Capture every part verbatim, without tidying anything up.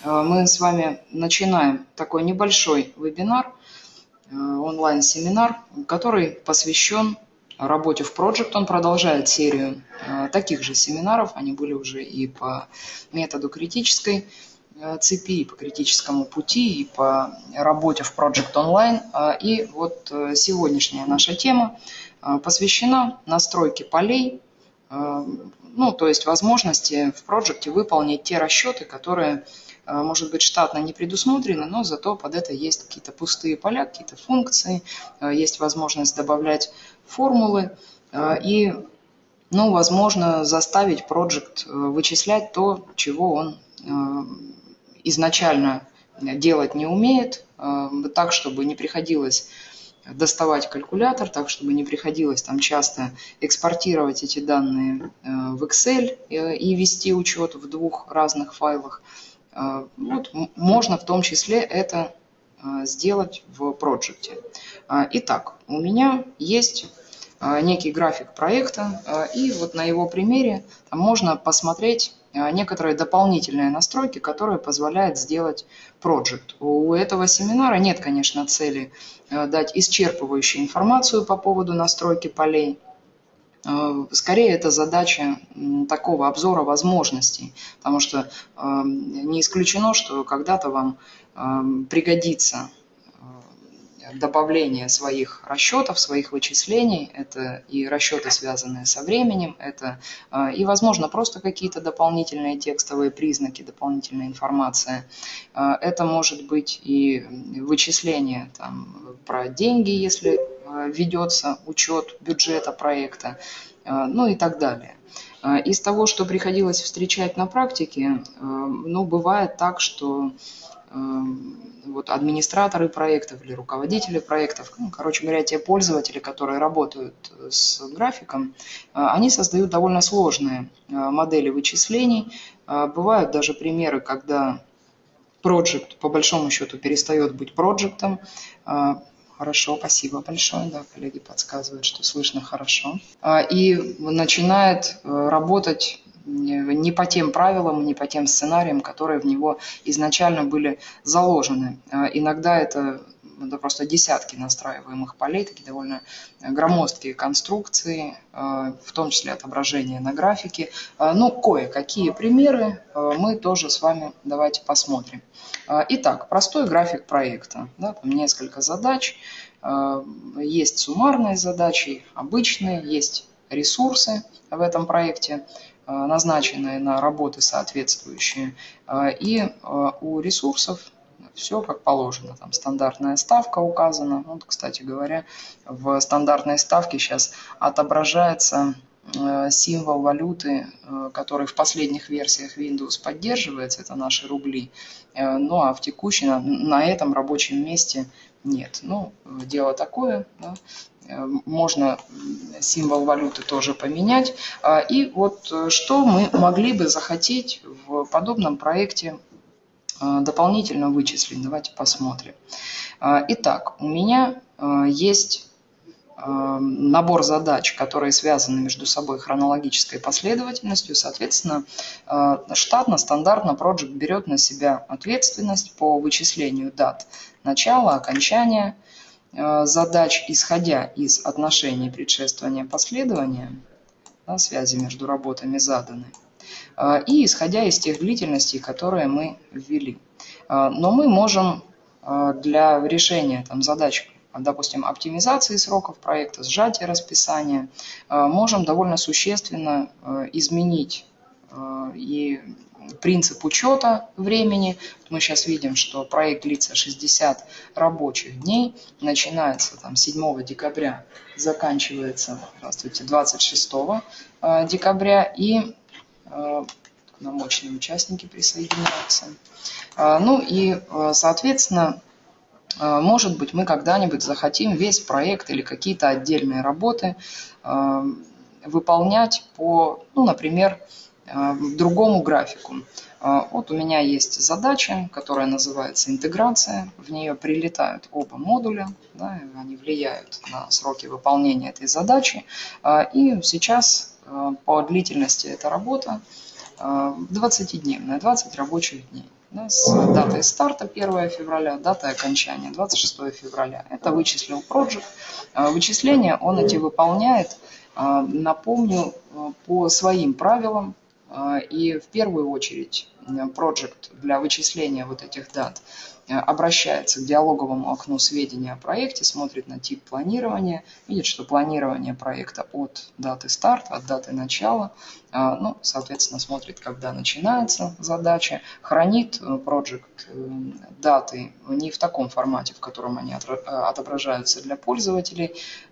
Мы с вами начинаем такой небольшой вебинар, онлайн-семинар, который посвящен работе в Project. Он продолжает серию таких же семинаров, они были уже и по методу критической цепи, и по критическому пути, и по работе в Project Online. И вот сегодняшняя наша тема посвящена настройке полей, ну, то есть возможности в Project выполнить те расчеты, которые, может быть, штатно не предусмотрены, но зато под это есть какие-то пустые поля, какие-то функции, есть возможность добавлять формулы и, ну, возможно, заставить Project вычислять то, чего он изначально делать не умеет, так, чтобы не приходилось доставать калькулятор, так, чтобы не приходилось там часто экспортировать эти данные в Excel и вести учет в двух разных файлах. Вот, можно в том числе это сделать в Project. Итак, у меня есть некий график проекта, и вот на его примере можно посмотреть некоторые дополнительные настройки, которые позволяют сделать Project. У этого семинара нет, конечно, цели дать исчерпывающую информацию по поводу настройки полей. Скорее, это задача такого обзора возможностей, потому что не исключено, что когда-то вам пригодится добавление своих расчетов, своих вычислений, это и расчеты, связанные со временем, это и, возможно, просто какие-то дополнительные текстовые признаки, дополнительная информация. Это может быть и вычисление там, про деньги, если ведется учет бюджета проекта, ну и так далее. Из того, что приходилось встречать на практике, ну, бывает так, что вот администраторы проектов или руководители проектов, ну, короче говоря, те пользователи, которые работают с графиком, они создают довольно сложные модели вычислений. Бывают даже примеры, когда Project по большому счету перестает быть проектом. Хорошо, спасибо большое, да, коллеги подсказывают, что слышно хорошо. И начинает работать не по тем правилам, не по тем сценариям, которые в него изначально были заложены. Иногда это, это просто десятки настраиваемых полей, такие довольно громоздкие конструкции, в том числе отображения на графике. Ну, кое-какие примеры мы тоже с вами давайте посмотрим. Итак, простой график проекта. Да, там несколько задач. Есть суммарные задачи, обычные, есть ресурсы в этом проекте, назначенные на работы соответствующие. И у ресурсов все как положено. Там стандартная ставка указана. Вот, кстати говоря, в стандартной ставке сейчас отображается символ валюты, который в последних версиях Windows поддерживается, это наши рубли. Ну а в текущей, на, на этом рабочем месте нет. Ну, дело такое, да. Можно символ валюты тоже поменять. И вот что мы могли бы захотеть в подобном проекте дополнительно вычислить. Давайте посмотрим. Итак, у меня есть набор задач, которые связаны между собой хронологической последовательностью. Соответственно, штатно, стандартно Project берет на себя ответственность по вычислению дат начала, окончания задач, исходя из отношений предшествования последования, да, связи между работами заданы, и исходя из тех длительностей, которые мы ввели. Но мы можем для решения там, задач, допустим, оптимизации сроков проекта, сжатия расписания, можем довольно существенно изменить и принцип учета времени. Мы сейчас видим, что проект длится шестьдесят рабочих дней, начинается там седьмого декабря, заканчивается, здравствуйте, двадцать шестого декабря, и намоченные участники присоединяются. Ну и, соответственно, может быть, мы когда-нибудь захотим весь проект или какие-то отдельные работы выполнять по, ну, например, другому графику. Вот у меня есть задача, которая называется интеграция. В нее прилетают оба модуля, да, они влияют на сроки выполнения этой задачи. И сейчас по длительности эта работа двадцатидневная, двадцать рабочих дней. да, с датой старта первое февраля, датой окончания двадцать шестое февраля. Это вычислил Project. Вычисления он эти выполняет, напомню, по своим правилам. И в первую очередь Project для вычисления вот этих дат обращается к диалоговому окну сведения о проекте, смотрит на тип планирования, видит, что планирование проекта от даты старта, от даты начала, ну, соответственно, смотрит, когда начинается задача, хранит Project даты не в таком формате, в котором они отображаются для пользователей,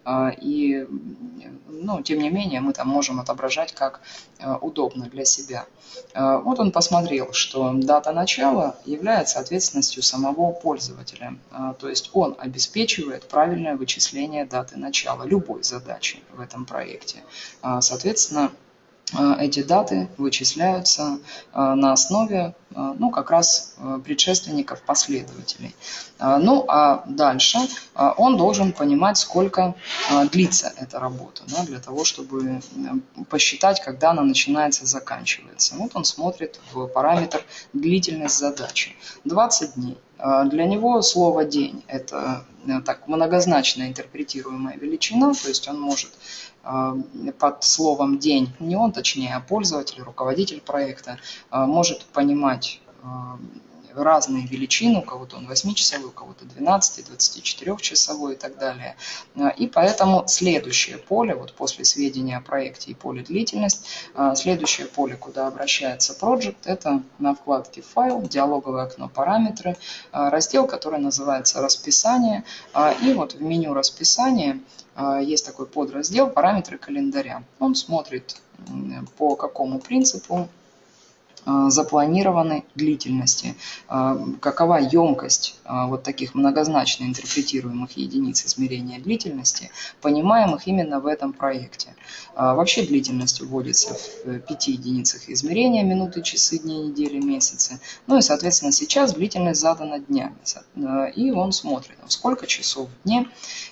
и, ну, тем не менее, мы там можем отображать как удобно для себя. Вот он посмотрел, что дата начала является ответственностью самого пользователя, то есть он обеспечивает правильное вычисление даты начала любой задачи в этом проекте. Соответственно, эти даты вычисляются на основе, ну, как раз предшественников последователей. Ну, а дальше он должен понимать, сколько длится эта работа, да, для того, чтобы посчитать, когда она начинается, заканчивается. Вот он смотрит в параметр длительность задачи. двадцать дней. Для него слово «день» – это так многозначно интерпретируемая величина, то есть он может под словом «день», не он, точнее, а пользователь, руководитель проекта, может понимать разные величины, у кого-то он восьмичасовой, у кого-то двенадцати, двадцатичетырёхчасовой и так далее. И поэтому следующее поле, вот после сведения о проекте и поле длительность, следующее поле, куда обращается Project, это на вкладке «Файл», диалоговое окно «Параметры», раздел, который называется «Расписание». И вот в меню «Расписание» есть такой подраздел «Параметры календаря». Он смотрит, по какому принципу запланированы длительности, какова емкость вот таких многозначно интерпретируемых единиц измерения длительности, понимаемых именно в этом проекте. Вообще длительность вводится в пяти единицах измерения: минуты, часы, дни, недели, месяцы. Ну и, соответственно, сейчас длительность задана днями. И он смотрит, сколько часов в дне,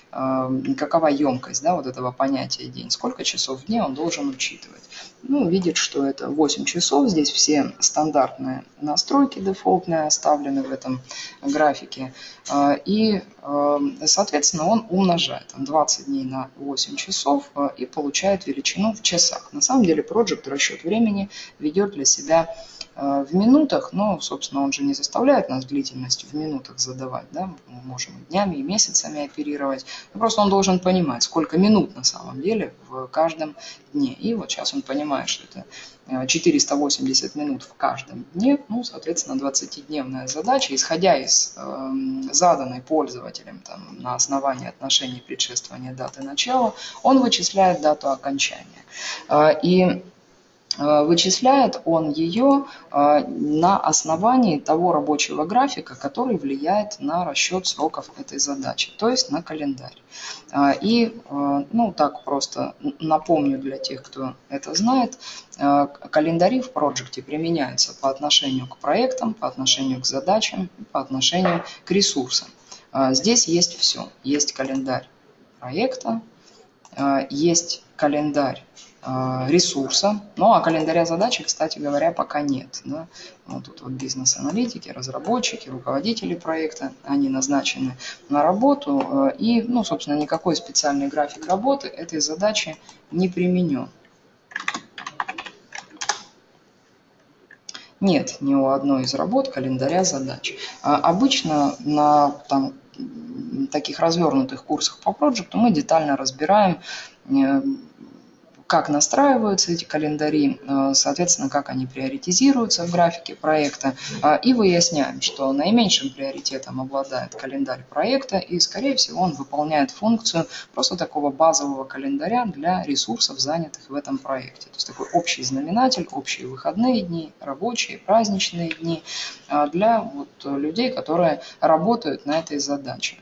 какова емкость, да, вот этого понятия день, сколько часов в дне он должен учитывать. Ну, видит, что это восемь часов, здесь все стандартные настройки дефолтные оставлены в этом графике, и, соответственно, он умножает двадцать дней на восемь часов и получает величину в часах. На самом деле Project расчет времени ведет для себя в минутах, но, собственно, он же не заставляет нас длительность в минутах задавать, да? Мы можем и днями, и месяцами оперировать. Просто он должен понимать, сколько минут на самом деле в каждом дне. И вот сейчас он понимает, что это четыреста восемьдесят минут в каждом дне, ну, соответственно, двадцатидневная задача, исходя из э, заданной пользователем там, на основании отношений предшествования даты начала, он вычисляет дату окончания. Э, и вычисляет он ее на основании того рабочего графика, который влияет на расчет сроков этой задачи, то есть на календарь. И, ну, так просто напомню для тех, кто это знает, календари в Project применяются по отношению к проектам, по отношению к задачам, по отношению к ресурсам. Здесь есть все. Есть календарь проекта, есть календарь ресурса, ну а календаря задачи, кстати говоря, пока нет. Да? Вот тут вот бизнес-аналитики, разработчики, руководители проекта, они назначены на работу, и, ну, собственно, никакой специальный график работы этой задачи не применен. Нет ни у одной из работ календаря задач. Обычно на там, таких развернутых курсах по Project мы детально разбираем, как настраиваются эти календари, соответственно, как они приоритизируются в графике проекта, и выясняем, что наименьшим приоритетом обладает календарь проекта, и, скорее всего, он выполняет функцию просто такого базового календаря для ресурсов, занятых в этом проекте. То есть такой общий знаменатель, общие выходные дни, рабочие, праздничные дни для вот людей, которые работают на этой задаче.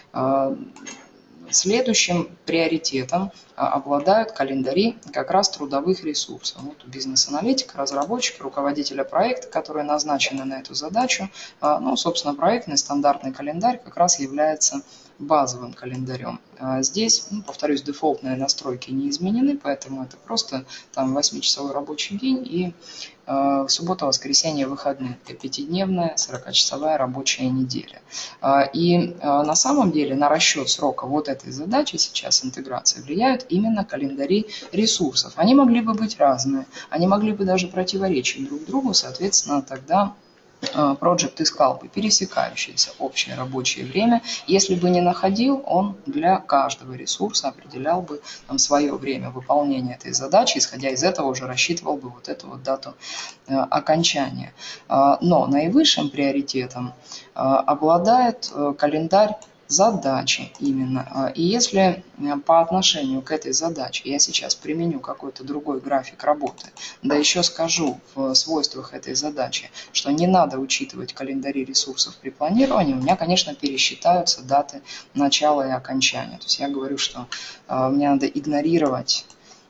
Следующим приоритетом обладают календари как раз трудовых ресурсов. Вот бизнес-аналитик, разработчик, руководителя проекта, которые назначены на эту задачу. Ну, собственно, проектный стандартный календарь как раз является базовым календарем. Здесь, ну, повторюсь, дефолтные настройки не изменены, поэтому это просто там восьмичасовой рабочий день и э, суббота, воскресенье, выходные. Это пятидневная сорокачасовая рабочая неделя. И э, на самом деле на расчет срока вот этой задачи сейчас интеграции влияют именно календари ресурсов. Они могли бы быть разные, они могли бы даже противоречить друг другу, соответственно, тогда Project искал бы пересекающееся общее рабочее время. Если бы не находил, он для каждого ресурса определял бы там свое время выполнения этой задачи, исходя из этого уже рассчитывал бы вот эту вот дату э, окончания. Э, но наивысшим приоритетом э, обладает э, календарь задачи именно. И если по отношению к этой задаче я сейчас применю какой-то другой график работы, да еще скажу в свойствах этой задачи, что не надо учитывать календари ресурсов при планировании, у меня, конечно, пересчитаются даты начала и окончания. То есть я говорю, что мне надо игнорировать.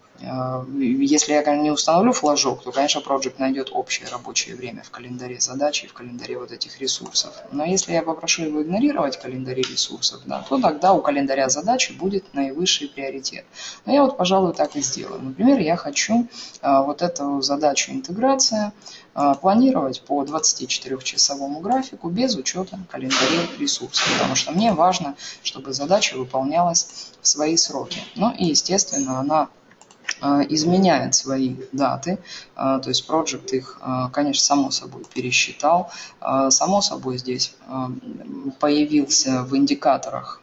Если я не установлю флажок, то, конечно, Project найдет общее рабочее время в календаре задачи и в календаре вот этих ресурсов. Но если я попрошу его игнорировать календари ресурсов, да, то тогда у календаря задачи будет наивысший приоритет. Но я вот, пожалуй, так и сделаю. Например, я хочу а, вот эту задачу интеграция а, планировать по двадцатичетырёхчасовому графику без учета календарей ресурсов, потому что мне важно, чтобы задача выполнялась в свои сроки. Ну и, естественно, она изменяет свои даты, то есть Project их, конечно, само собой пересчитал, само собой здесь появился в индикаторах,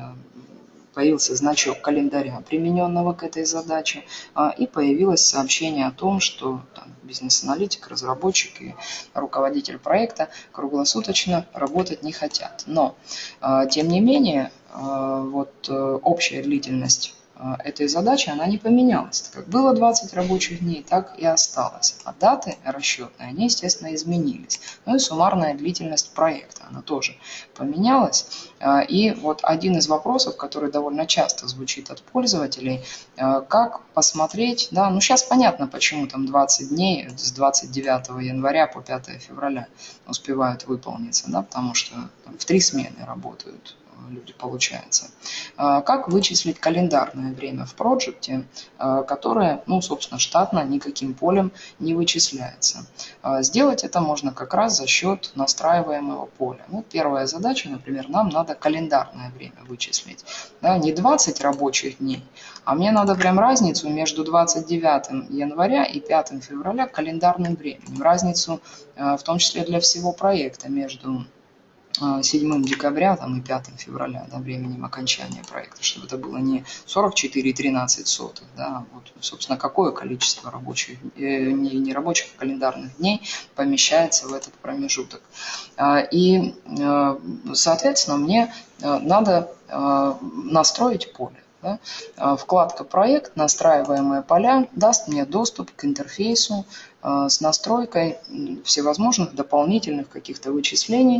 появился значок календаря, примененного к этой задаче, и появилось сообщение о том, что бизнес-аналитик, разработчик и руководитель проекта круглосуточно работать не хотят. Но, тем не менее, вот общая длительность этой задачи, она не поменялась. Как было двадцать рабочих дней, так и осталось. А даты расчетные, они, естественно, изменились. Ну и суммарная длительность проекта, она тоже поменялась. И вот один из вопросов, который довольно часто звучит от пользователей, как посмотреть, да, ну сейчас понятно, почему там двадцать дней с двадцать девятого января по пятое февраля успевают выполниться, да, потому что там, в три смены работают люди, получается. Как вычислить календарное время в Project, которое, ну, собственно, штатно никаким полем не вычисляется. Сделать это можно как раз за счет настраиваемого поля. Ну, первая задача, например, нам надо календарное время вычислить. Да, не двадцать рабочих дней, а мне надо прям разницу между двадцать девятым января и пятым февраля календарным временем. Разницу в том числе для всего проекта между седьмым декабря там, и пятым февраля, да, временем окончания проекта, чтобы это было не сорок четыре и тринадцать сотых, да, вот, собственно, какое количество рабочих, э, не, не рабочих, а календарных дней помещается в этот промежуток. И, соответственно, мне надо настроить поле. Да? Вкладка «Проект», настраиваемые поля даст мне доступ к интерфейсу с настройкой всевозможных дополнительных каких-то вычислений.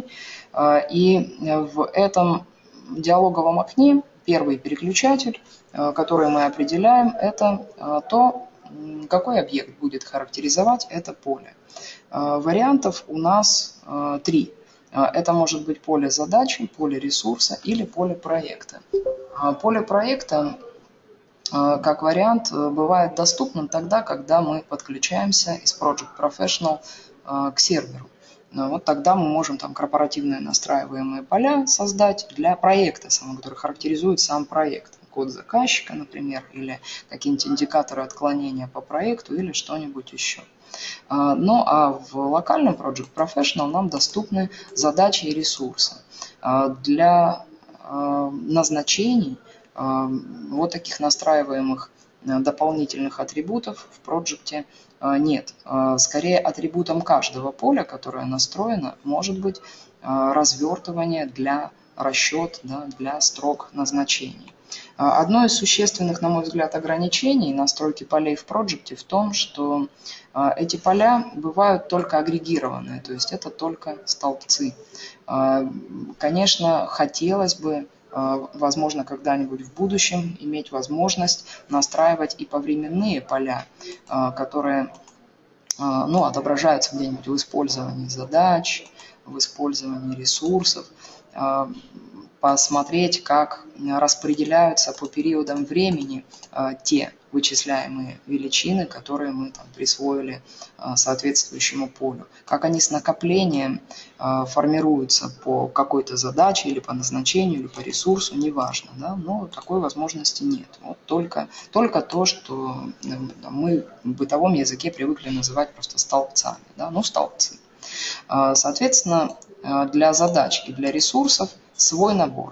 И в этом диалоговом окне первый переключатель, который мы определяем, это то, какой объект будет характеризовать это поле. Вариантов у нас три. Это может быть поле задачи, поле ресурса или поле проекта. Поле проекта, как вариант, бывает доступным тогда, когда мы подключаемся из Project Professional к серверу. Вот тогда мы можем там корпоративные настраиваемые поля создать для проекта, который характеризует сам проект. Код заказчика, например, или какие-нибудь индикаторы отклонения по проекту или что-нибудь еще. Ну а в локальном Project Professional нам доступны задачи и ресурсы. Для назначений вот таких настраиваемых дополнительных атрибутов в Project нет. Скорее, атрибутом каждого поля, которое настроено, может быть развертывание для расчета, да, для строк назначений. Одно из существенных, на мой взгляд, ограничений настройки полей в Project в том, что эти поля бывают только агрегированные, то есть это только столбцы. Конечно, хотелось бы, возможно, когда-нибудь в будущем иметь возможность настраивать и повременные поля, которые, ну, отображаются где-нибудь в использовании задач, в использовании ресурсов. посмотреть, как распределяются по периодам времени те вычисляемые величины, которые мы там присвоили соответствующему полю, как они с накоплением формируются по какой-то задаче или по назначению, или по ресурсу, неважно, да? Но такой возможности нет. Вот только, только то, что мы в бытовом языке привыкли называть просто столбцами, да? Ну, столбцы. Соответственно, для задач и для ресурсов свой набор.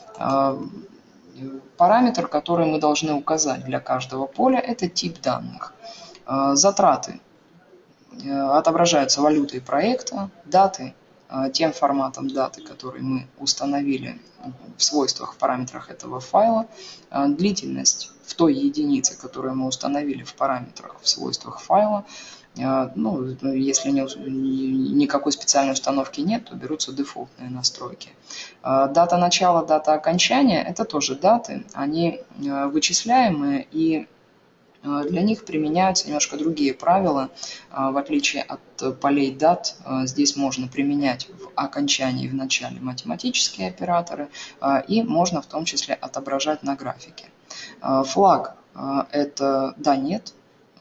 Параметр, который мы должны указать для каждого поля, это тип данных. Затраты отображаются валютой проекта, даты тем форматом даты, который мы установили в свойствах, в параметрах этого файла, длительность в той единице, которую мы установили в параметрах, в свойствах файла. Ну, если не, никакой специальной установки нет, то берутся дефолтные настройки. Дата начала, дата окончания – это тоже даты, они вычисляемые, и для них применяются немножко другие правила. В отличие от полей дат, здесь можно применять в окончании и в начале математические операторы, и можно в том числе отображать на графике. Флаг – это да, нет.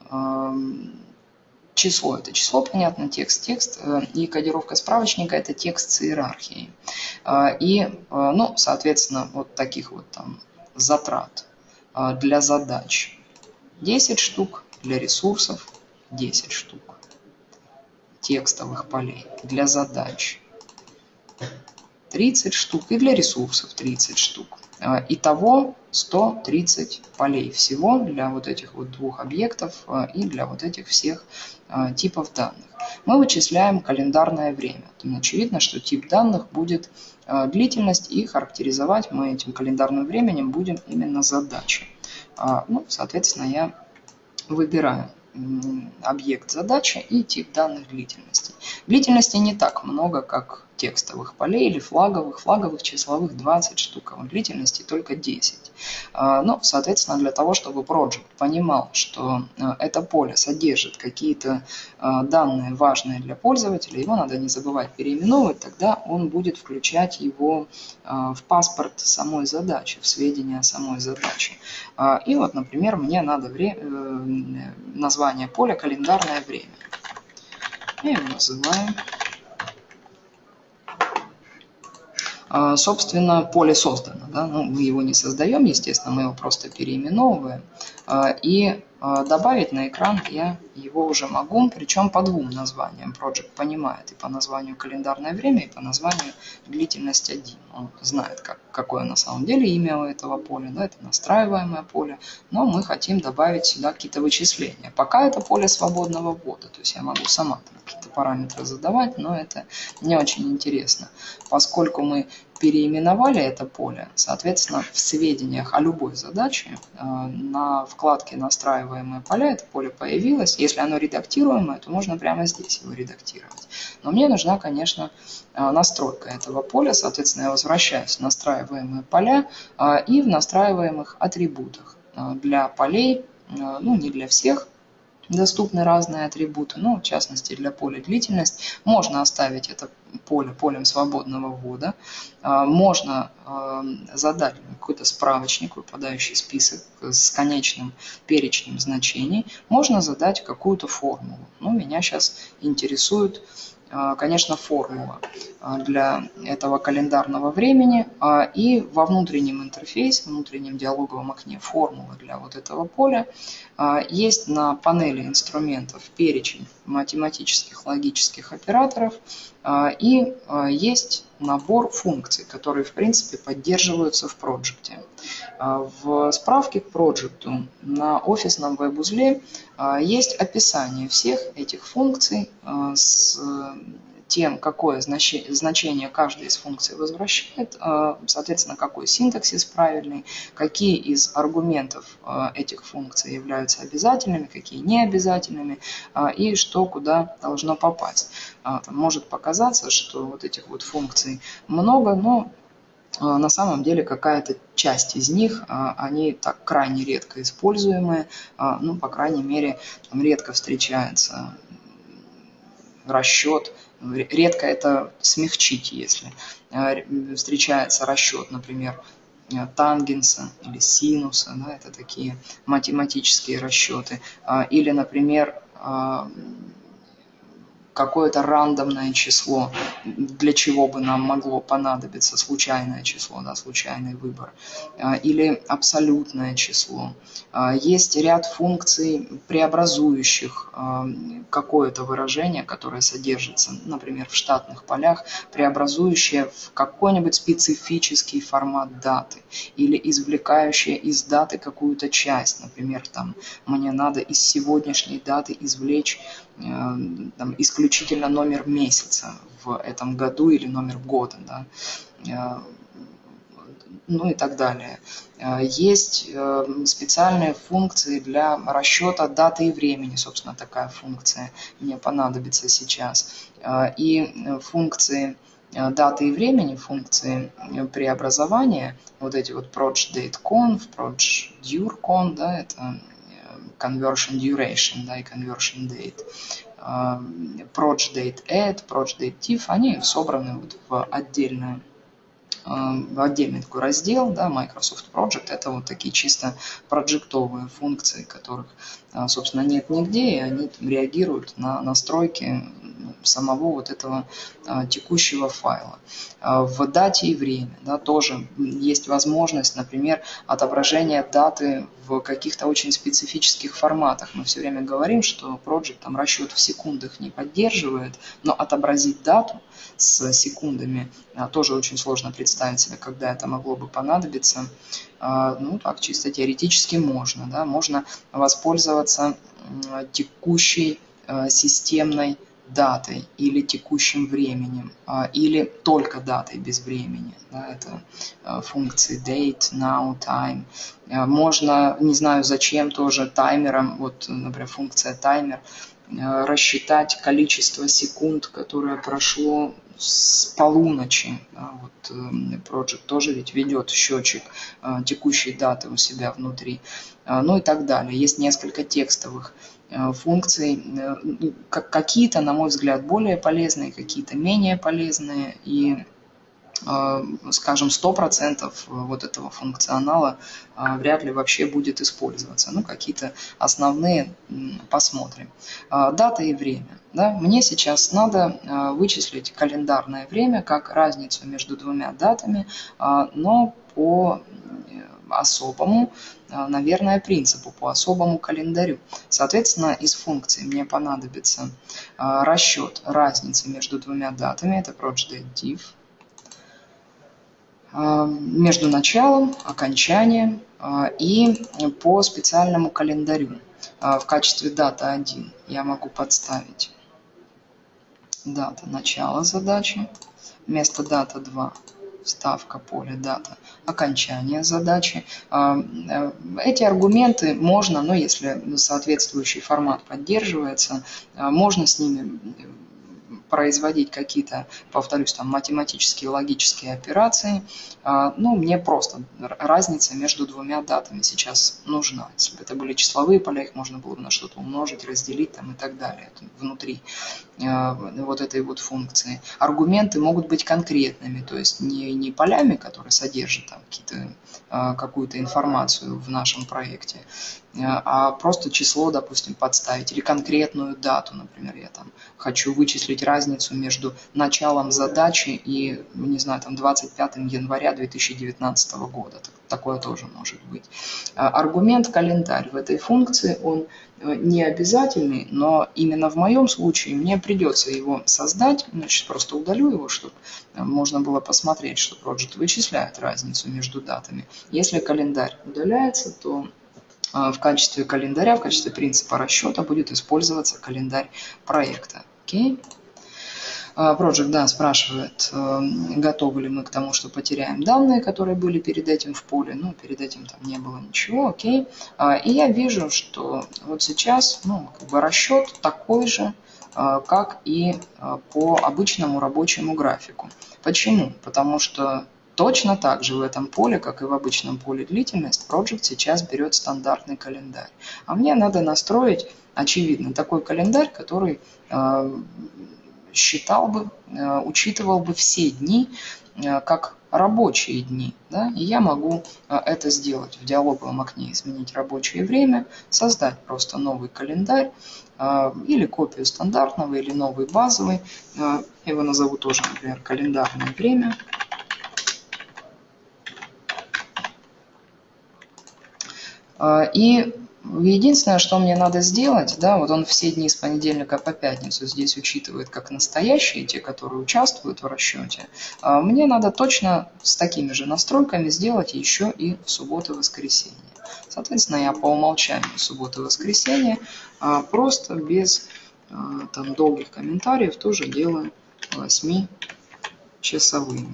Число – это число, понятно, текст – текст, и кодировка справочника – это текст с иерархией. И, ну, соответственно, вот таких вот там затрат для задач десять штук, для ресурсов десять штук, текстовых полей для задач тридцать штук и для ресурсов тридцать штук. Итого сто тридцать полей всего для вот этих вот двух объектов и для вот этих всех типов данных. Мы вычисляем календарное время. Очевидно, что тип данных будет длительность, и характеризовать мы этим календарным временем будем именно задачи. Ну, соответственно, я выбираю объект задачи и тип данных длительности. Длительности не так много, как текстовых полей или флаговых. Флаговых числовых двадцать штук, а длительности только десять. Ну, соответственно, для того, чтобы Project понимал, что это поле содержит какие-то данные важные для пользователя, его надо не забывать переименовывать, тогда он будет включать его в паспорт самой задачи, в сведения о самой задаче. И вот, например, мне надо вре... название поля «Календарное время». Я его называю. Собственно, поле создано. Да? Ну, мы его не создаем, естественно, мы его просто переименовываем. И добавить на экран я его уже могу, причем по двум названиям. Project понимает и по названию календарное время, и по названию длительность один. Он знает, как, какое на самом деле имя у этого поля. Да? Это настраиваемое поле, но мы хотим добавить сюда какие-то вычисления. Пока это поле свободного ввода, то есть я могу сама какие-то параметры задавать, но это не очень интересно. Поскольку мы переименовали это поле, соответственно, в сведениях о любой задаче на вкладке «Настраиваемые поля» это поле появилось. Если оно редактируемое, то можно прямо здесь его редактировать. Но мне нужна, конечно, настройка этого поля. Соответственно, я возвращаюсь в настраиваемые поля и в настраиваемых атрибутах. Для полей, ну не для всех, доступны разные атрибуты, но в частности для поля длительность можно оставить это поле полем свободного ввода, можно задать какой-то справочник, выпадающий список с конечным перечнем значений, можно задать какую-то формулу. Ну, меня сейчас интересует, конечно, формула для этого календарного времени, и во внутреннем интерфейсе, в внутреннем диалоговом окне формула для вот этого поля есть на панели инструментов перечень математических логических операторов, и есть набор функций, которые в принципе поддерживаются в Project. В справке к Project на офисном веб-узле есть описание всех этих функций с тем, какое значение каждая из функций возвращает, соответственно, какой синтаксис правильный, какие из аргументов этих функций являются обязательными, какие необязательными, и что куда должно попасть. Может показаться, что вот этих вот функций много, но на самом деле какая-то часть из них, они так крайне редко используемые, ну, по крайней мере, там редко встречается расчет редко это смягчить, если встречается расчет, например, тангенса или синуса, да, это такие математические расчеты, или, например, какое-то рандомное число, для чего бы нам могло понадобиться случайное число, да, случайный выбор, или абсолютное число. Есть ряд функций, преобразующих какое-то выражение, которое содержится, например, в штатных полях, преобразующее в какой-нибудь специфический формат даты или извлекающее из даты какую-то часть. Например, там, мне надо из сегодняшней даты извлечь там, исключительно номер месяца в этом году или номер года, да, ну и так далее. Есть специальные функции для расчета даты и времени, собственно, такая функция мне понадобится сейчас. И функции даты и времени, функции преобразования, вот эти вот ProjDateConv, ProjDureCon, да, это conversion duration, да, и conversion date. ProjDateAdd, ProjDateDiff, они собраны вот в отдельную в отдельный такой раздел, да, Microsoft Project, это вот такие чисто проджектовые функции, которых, собственно, нет нигде, и они там реагируют на настройки самого вот этого текущего файла. В дате и время, да, тоже есть возможность, например, отображения даты в каких-то очень специфических форматах. Мы все время говорим, что Project там расчет в секундах не поддерживает, но отобразить дату с секундами тоже очень сложно представить себе, когда это могло бы понадобиться. Ну, так, чисто теоретически можно. Да? Можно воспользоваться текущей системной датой или текущим временем, или только датой без времени. Да? Это функции date, now, time. Можно, не знаю зачем, тоже таймером, вот, например, функция таймер, рассчитать количество секунд, которое прошло с полуночи. Да, вот Project тоже ведь ведет счетчик текущей даты у себя внутри. Ну и так далее. Есть несколько текстовых функций. Какие-то, на мой взгляд, более полезные, какие-то менее полезные. И, скажем, сто процентов вот этого функционала вряд ли вообще будет использоваться. Ну, какие-то основные посмотрим. Дата и время. Да? Мне сейчас надо вычислить календарное время как разницу между двумя датами, но по особому, наверное, принципу, по особому календарю. Соответственно, из функции мне понадобится расчет разницы между двумя датами, это ProjDateDiff, между началом, окончанием и по специальному календарю. В качестве дата один я могу подставить дата начала задачи, вместо дата два вставка поля дата окончания задачи. Эти аргументы можно, ну если соответствующий формат поддерживается, можно с ними производить какие-то, повторюсь, там математические, логические операции. Ну, мне просто разница между двумя датами сейчас нужна. Если бы это были числовые поля, их можно было бы на что-то умножить, разделить там, и так далее внутри вот этой вот функции. Аргументы могут быть конкретными, то есть не, не полями, которые содержат там какие-то, какую-то информацию в нашем проекте, а просто число, допустим, подставить, или конкретную дату, например, я там хочу вычислить разницу между началом задачи и, не знаю, там двадцать пятого января две тысячи девятнадцатого года. Такое тоже может быть. Аргумент календарь в этой функции, он не обязательный, но именно в моем случае мне придется его создать. Значит, просто удалю его, чтобы можно было посмотреть, что Project вычисляет разницу между датами. Если календарь удаляется, то в качестве календаря, в качестве принципа расчета будет использоваться календарь проекта. Окей? Project, да, спрашивает, готовы ли мы к тому, что потеряем данные, которые были перед этим в поле. Ну, перед этим там не было ничего, окей. И я вижу, что вот сейчас, ну, как бы расчет такой же, как и по обычному рабочему графику. Почему? Потому что точно так же в этом поле, как и в обычном поле длительность, Project сейчас берет стандартный календарь. А мне надо настроить, очевидно, такой календарь, который считал бы, учитывал бы все дни как рабочие дни. Да? И я могу это сделать в диалоговом окне, изменить рабочее время, создать просто новый календарь, или копию стандартного, или новый базовый. Я его назову тоже, например, календарное время. И единственное, что мне надо сделать, да, вот он все дни с понедельника по пятницу здесь учитывает как настоящие, те, которые участвуют в расчете. Мне надо точно с такими же настройками сделать еще и в субботу и воскресенье. Соответственно, я по умолчанию субботу и воскресенье просто без там долгих комментариев тоже делаю восьмичасовыми.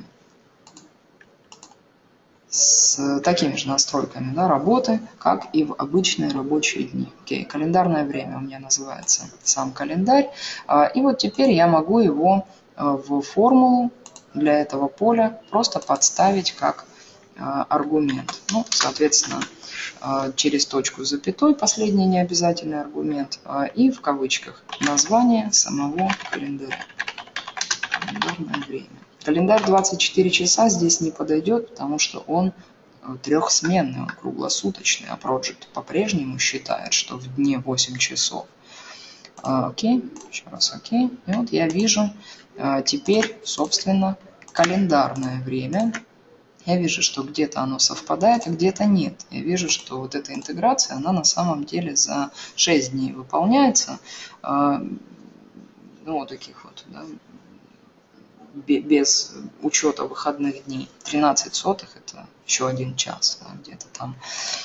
С такими же настройками, да, работы, как и в обычные рабочие дни. Окей, календарное время у меня называется сам календарь. И вот теперь я могу его в формулу для этого поля просто подставить как аргумент. Ну, соответственно, через точку с запятой, последний необязательный аргумент, и в кавычках название самого календаря. Календарное время. Календарь двадцать четыре часа здесь не подойдет, потому что он трехсменный, он круглосуточный, а Project по-прежнему считает, что в дне восемь часов. Окей, еще раз окей. И вот я вижу теперь, собственно, календарное время. Я вижу, что где-то оно совпадает, а где-то нет. Я вижу, что вот эта интеграция, она на самом деле за шесть дней выполняется. Ну, вот таких вот, да, без учета выходных дней. тринадцать сотых – это еще один час. Да, где-то там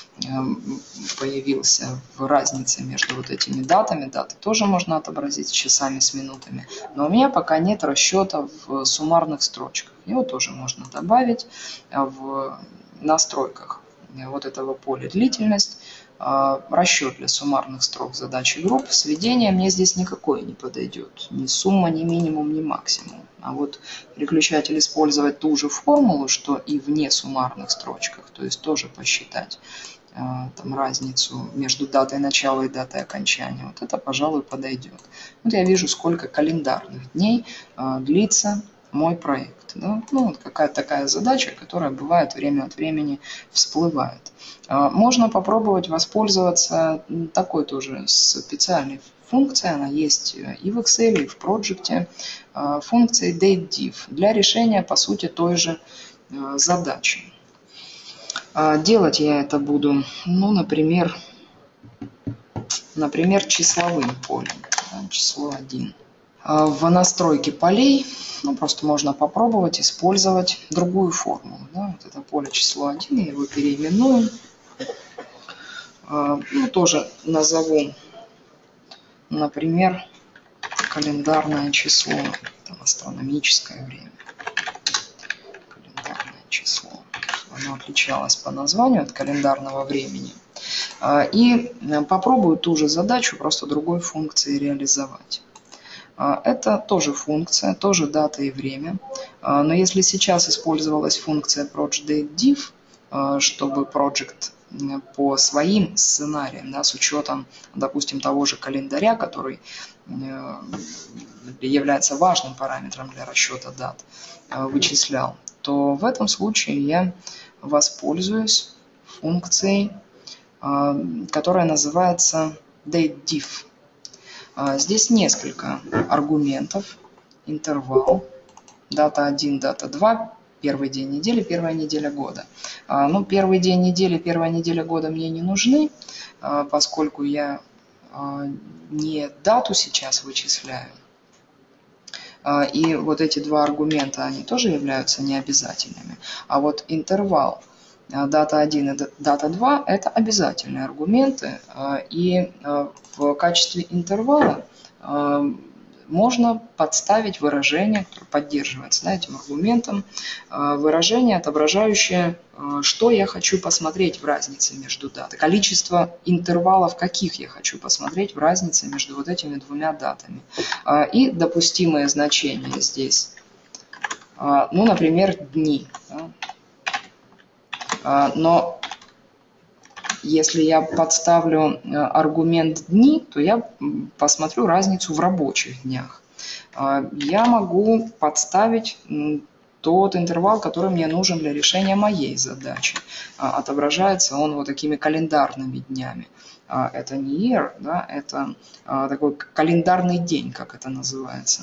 появился в разнице между вот этими датами. Даты тоже можно отобразить с часами, с минутами. Но у меня пока нет расчета в суммарных строчках. Его тоже можно добавить в настройках вот этого поля длительность. Расчет для суммарных строк задачи групп. Сведение мне здесь никакое не подойдет. Ни сумма, ни минимум, ни максимум. А вот переключатель использовать ту же формулу, что и в несуммарных строчках. То есть тоже посчитать там разницу между датой начала и датой окончания. Вот это, пожалуй, подойдет. Вот я вижу, сколько календарных дней длится мой проект. Да? Ну, вот какая-то такая задача, которая бывает время от времени всплывает. Можно попробовать воспользоваться такой тоже специальной функцией. Она есть и в Excel, и в Project. Функцией DateDiff для решения, по сути, той же задачи. Делать я это буду, ну, например, например, числовым полем. Да, число один. В настройке полей, ну, просто можно попробовать использовать другую формулу. Да, вот это поле число один, я его переименую. Ну, тоже назову, например, календарное число, там, астрономическое время. Календарное число. Оно отличалось по названию от календарного времени. И попробую ту же задачу просто другой функцией реализовать. Это тоже функция, тоже дата и время. Но если сейчас использовалась функция ProjDateDiff, чтобы Project по своим сценариям, да, с учетом, допустим, того же календаря, который является важным параметром для расчета дат, вычислял, то в этом случае я воспользуюсь функцией, которая называется DateDiff. Здесь несколько аргументов: интервал, дата один, дата два, первый день недели, первая неделя года. Ну, первый день недели, первая неделя года мне не нужны, поскольку я не дату сейчас вычисляю. И вот эти два аргумента, они тоже являются необязательными. А вот интервал, дата один и дата два – это обязательные аргументы. И в качестве интервала можно подставить выражение, которое поддерживается, да, этим аргументом, выражение, отображающее, что я хочу посмотреть в разнице между датами, количество интервалов, каких я хочу посмотреть в разнице между вот этими двумя датами. И допустимые значения здесь, ну, например, дни. Но если я подставлю аргумент дни, то я посмотрю разницу в рабочих днях. Я могу подставить тот интервал, который мне нужен для решения моей задачи. Отображается он вот такими календарными днями. Это не year, да, это такой календарный день, как это называется,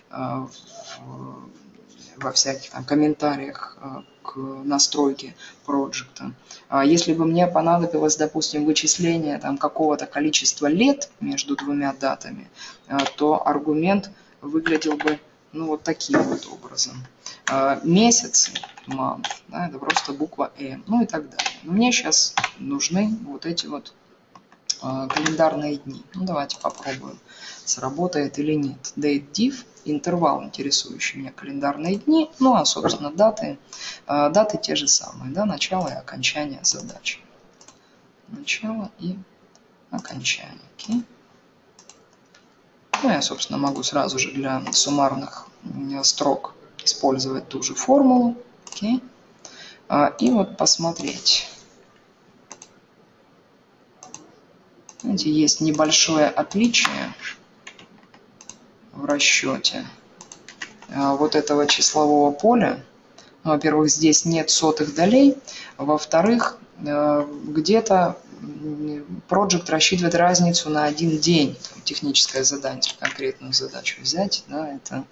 во всяких там комментариях к настройке проекта. Если бы мне понадобилось, допустим, вычисление там какого-то количества лет между двумя датами, то аргумент выглядел бы ну, вот таким вот образом. Месяцы, month, да, это просто буква M, ну и так далее. Но мне сейчас нужны вот эти вот календарные дни. Ну, давайте попробуем, сработает или нет. Date div, интервал, интересующий меня календарные дни, ну а, собственно, даты, даты те же самые, да, начало и окончание задачи. Начало и окончание. Okay. Ну, я, собственно, могу сразу же для суммарных строк использовать ту же формулу. Okay. И вот посмотреть. Видите, есть небольшое отличие в расчете вот этого числового поля. Во-первых, здесь нет сотых долей. Во-вторых, где-то проект рассчитывает разницу на один день. Там, техническое задание, конкретную задачу взять. Да, это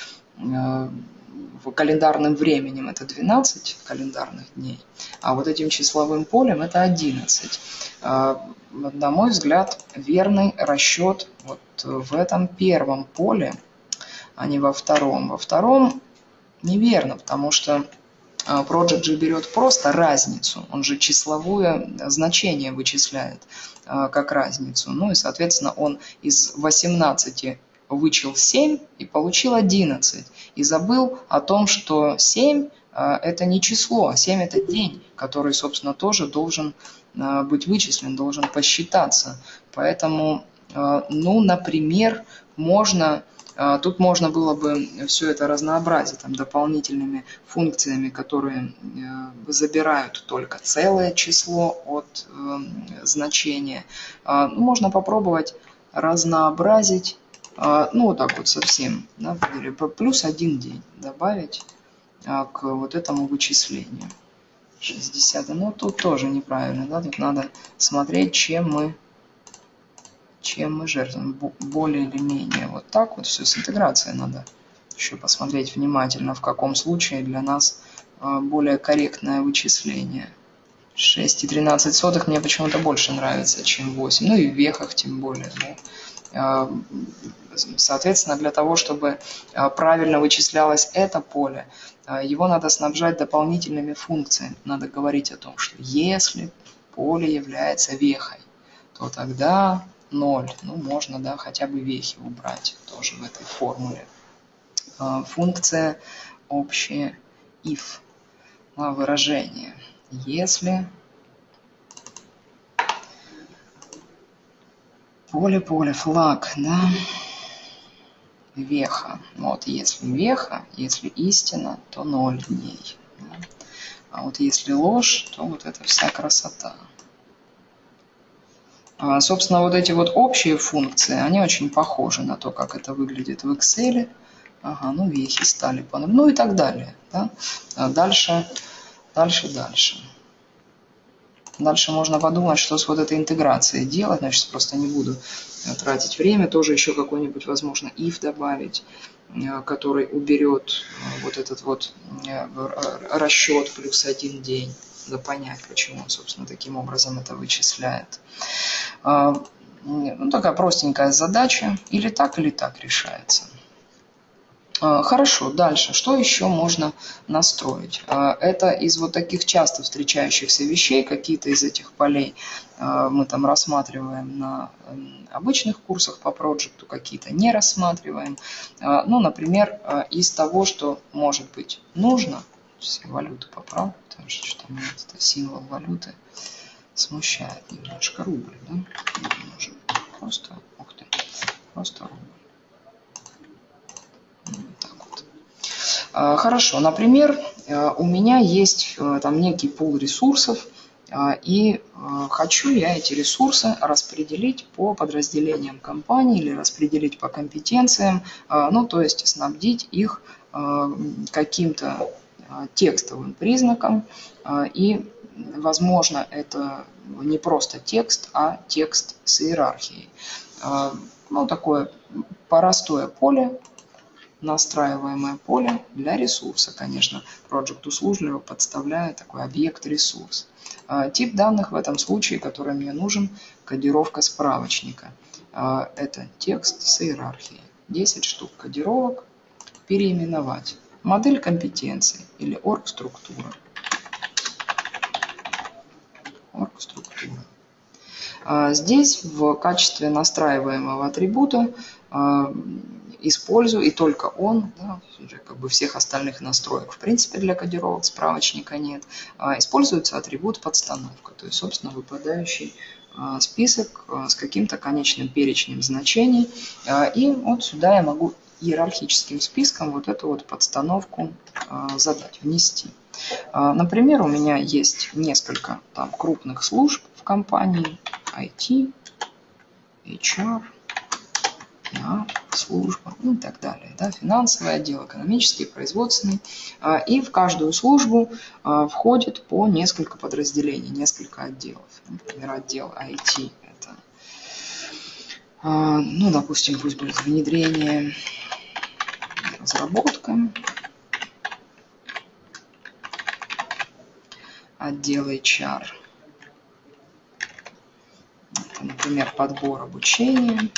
в календарным временем это двенадцать календарных дней, а вот этим числовым полем это одиннадцать. На мой взгляд, верный расчет вот в этом первом поле, а не во втором. Во втором неверно, потому что Project же берет просто разницу, он же числовое значение вычисляет как разницу. Ну и, соответственно, он из восемнадцати вычел семь и получил одиннадцать. И забыл о том, что семь это не число, а семь это день, который, собственно, тоже должен быть вычислен, должен посчитаться. Поэтому, ну, например, можно, тут можно было бы все это разнообразить там, дополнительными функциями, которые забирают только целое число от э, значения. Можно попробовать разнообразить, ну, вот так вот совсем, да, плюс один день добавить к вот этому вычислению. шестьдесят, ну тут тоже неправильно, да, тут надо смотреть, чем мы, чем мы жертвуем, более или менее. Вот так вот все с интеграцией надо еще посмотреть внимательно, в каком случае для нас более корректное вычисление. шесть и тринадцать сотых мне почему-то больше нравится, чем восемь, ну и в вехах тем более, да. Соответственно, для того, чтобы правильно вычислялось это поле, его надо снабжать дополнительными функциями. Надо говорить о том, что если поле является вехой, то тогда ноль. Ну, можно, да, хотя бы вехи убрать тоже в этой формуле. Функция общее if, выражение. Если поле, поле, флаг, да, веха. Вот если веха, если истина, то ноль дней. Да? А вот если ложь, то вот это вся красота. А, собственно, вот эти вот общие функции, они очень похожи на то, как это выглядит в Excel. Ага, ну вехи стали по нулю, ну и так далее. Да? А дальше, дальше, дальше. Дальше можно подумать, что с вот этой интеграцией делать. Значит, просто не буду тратить время. Тоже еще какой-нибудь, возможно, if добавить, который уберет вот этот вот расчет плюс один день. Да понять, почему он, собственно, таким образом это вычисляет. Ну, такая простенькая задача. Или так, или так решается. Хорошо, дальше. Что еще можно настроить? Это из вот таких часто встречающихся вещей, какие-то из этих полей мы там рассматриваем на обычных курсах по проекту, какие-то не рассматриваем. Ну, например, из того, что может быть нужно, все валюты поправлю, потому что что-то меня это символ валюты смущает немножко. Рубль, да? Нужен. Просто, ух ты, просто рубль. Так вот. Хорошо, например, у меня есть там некий пул ресурсов, И хочу я эти ресурсы распределить по подразделениям компании или распределить по компетенциям, ну то есть снабдить их каким-то текстовым признаком. И, возможно, это не просто текст, а текст с иерархией. Ну, такое простое поле, настраиваемое поле для ресурса, конечно. Project услужливо подставляет такой объект-ресурс. Тип данных в этом случае, который мне нужен, кодировка справочника. Это текст с иерархией. десять штук кодировок. Переименовать. Модель компетенций или орг-структура. Орг-структура. Здесь в качестве настраиваемого атрибута использую, и только он, да, как бы всех остальных настроек, в принципе, для кодировок справочника нет, используется атрибут подстановка, то есть, собственно, выпадающий список с каким-то конечным перечнем значений. И вот сюда я могу иерархическим списком вот эту вот подстановку задать, внести. Например, у меня есть несколько там крупных служб в компании: ай ти, эйч ар, пи ар, служба, ну и так далее. Да, финансовый отдел, экономический, производственный. И в каждую службу входит по несколько подразделений, несколько отделов. Например, отдел ай ти – это, ну, допустим, пусть будет внедрение, разработка. Отдел эйч ар – это, например, подбор, обучение.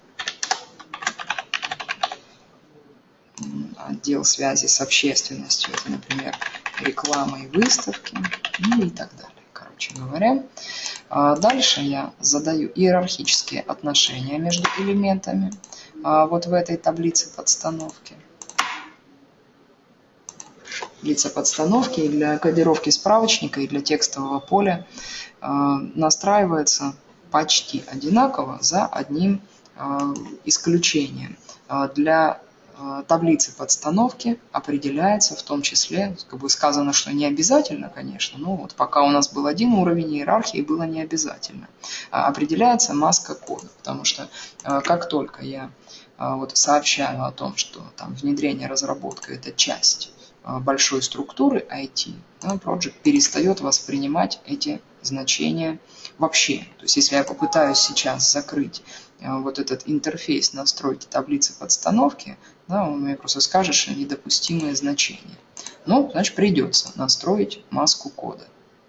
Отдел связи с общественностью – это, например, реклама и выставки, ну и так далее. Короче говоря, дальше я задаю иерархические отношения между элементами вот в этой таблице подстановки. Таблица подстановки и для кодировки справочника, и для текстового поля настраивается почти одинаково, за одним исключением. Для таблицы подстановки определяется в том числе, как бы сказано, что не обязательно, конечно, но вот пока у нас был один уровень иерархии, было не обязательно. Определяется маска кода, потому что как только я вот сообщаю о том, что там внедрение, разработка – это часть большой структуры ай ти, да, Project перестает воспринимать эти значения вообще. То есть если я попытаюсь сейчас закрыть вот этот интерфейс настройки таблицы подстановки, да, он мне просто скажет, что недопустимые значения. Ну, значит, придется настроить маску кода.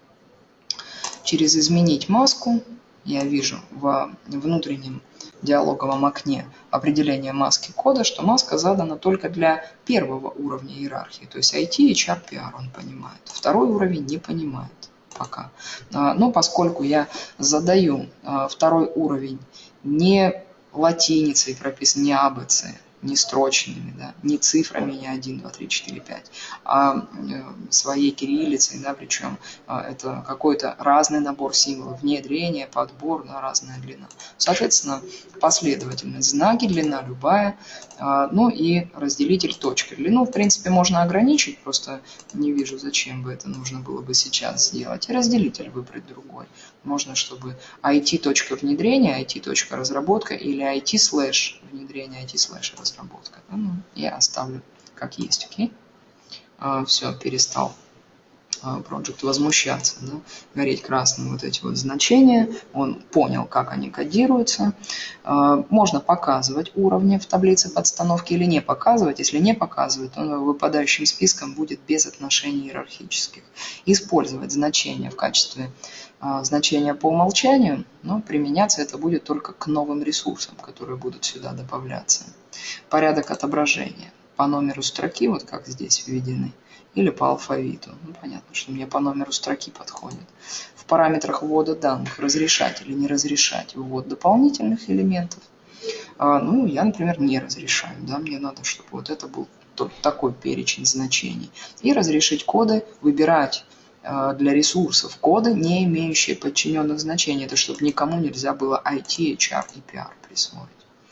Через «Изменить маску» я вижу в внутреннем диалоговом окне определение маски кода, что маска задана только для первого уровня иерархии, то есть ай ти, эйч ар, пи ар он понимает. Второй уровень не понимает пока. Но поскольку я задаю второй уровень не латиницей прописан, не а бэ цэ, не строчными, да, не цифрами, не один, два, три, четыре, пять, а своей кириллицей, да, причем это какой-то разный набор символов, внедрение, подбор, да, разная длина. Соответственно, последовательность, знаки, длина любая, ну и разделитель точка. Длину, в принципе, можно ограничить, просто не вижу, зачем бы это нужно было бы сейчас сделать, и разделитель выбрать другой. Можно, чтобы ай ти.внедрение, ай ти.разработка или ай ти слэш внедрение, ай ти слэш разработка. Ну, я оставлю как есть, окей? А, все, перестал Project возмущаться, да? Гореть красным вот эти вот значения. Он понял, как они кодируются. А, можно показывать уровни в таблице подстановки или не показывать. Если не показывать, то он выпадающим списком будет без отношений иерархических. Использовать значения в качестве значения по умолчанию, но применяться это будет только к новым ресурсам, которые будут сюда добавляться. Порядок отображения по номеру строки, вот как здесь введены, или по алфавиту. Ну, понятно, что мне по номеру строки подходит. В параметрах ввода данных разрешать или не разрешать ввод дополнительных элементов. Ну, я, например, не разрешаю. Да? Мне надо, чтобы вот это был такой перечень значений. И разрешить коды, выбирать для ресурсов коды, не имеющие подчиненных значений. Это чтобы никому нельзя было ай ти, эйч ар и пи ар присвоить.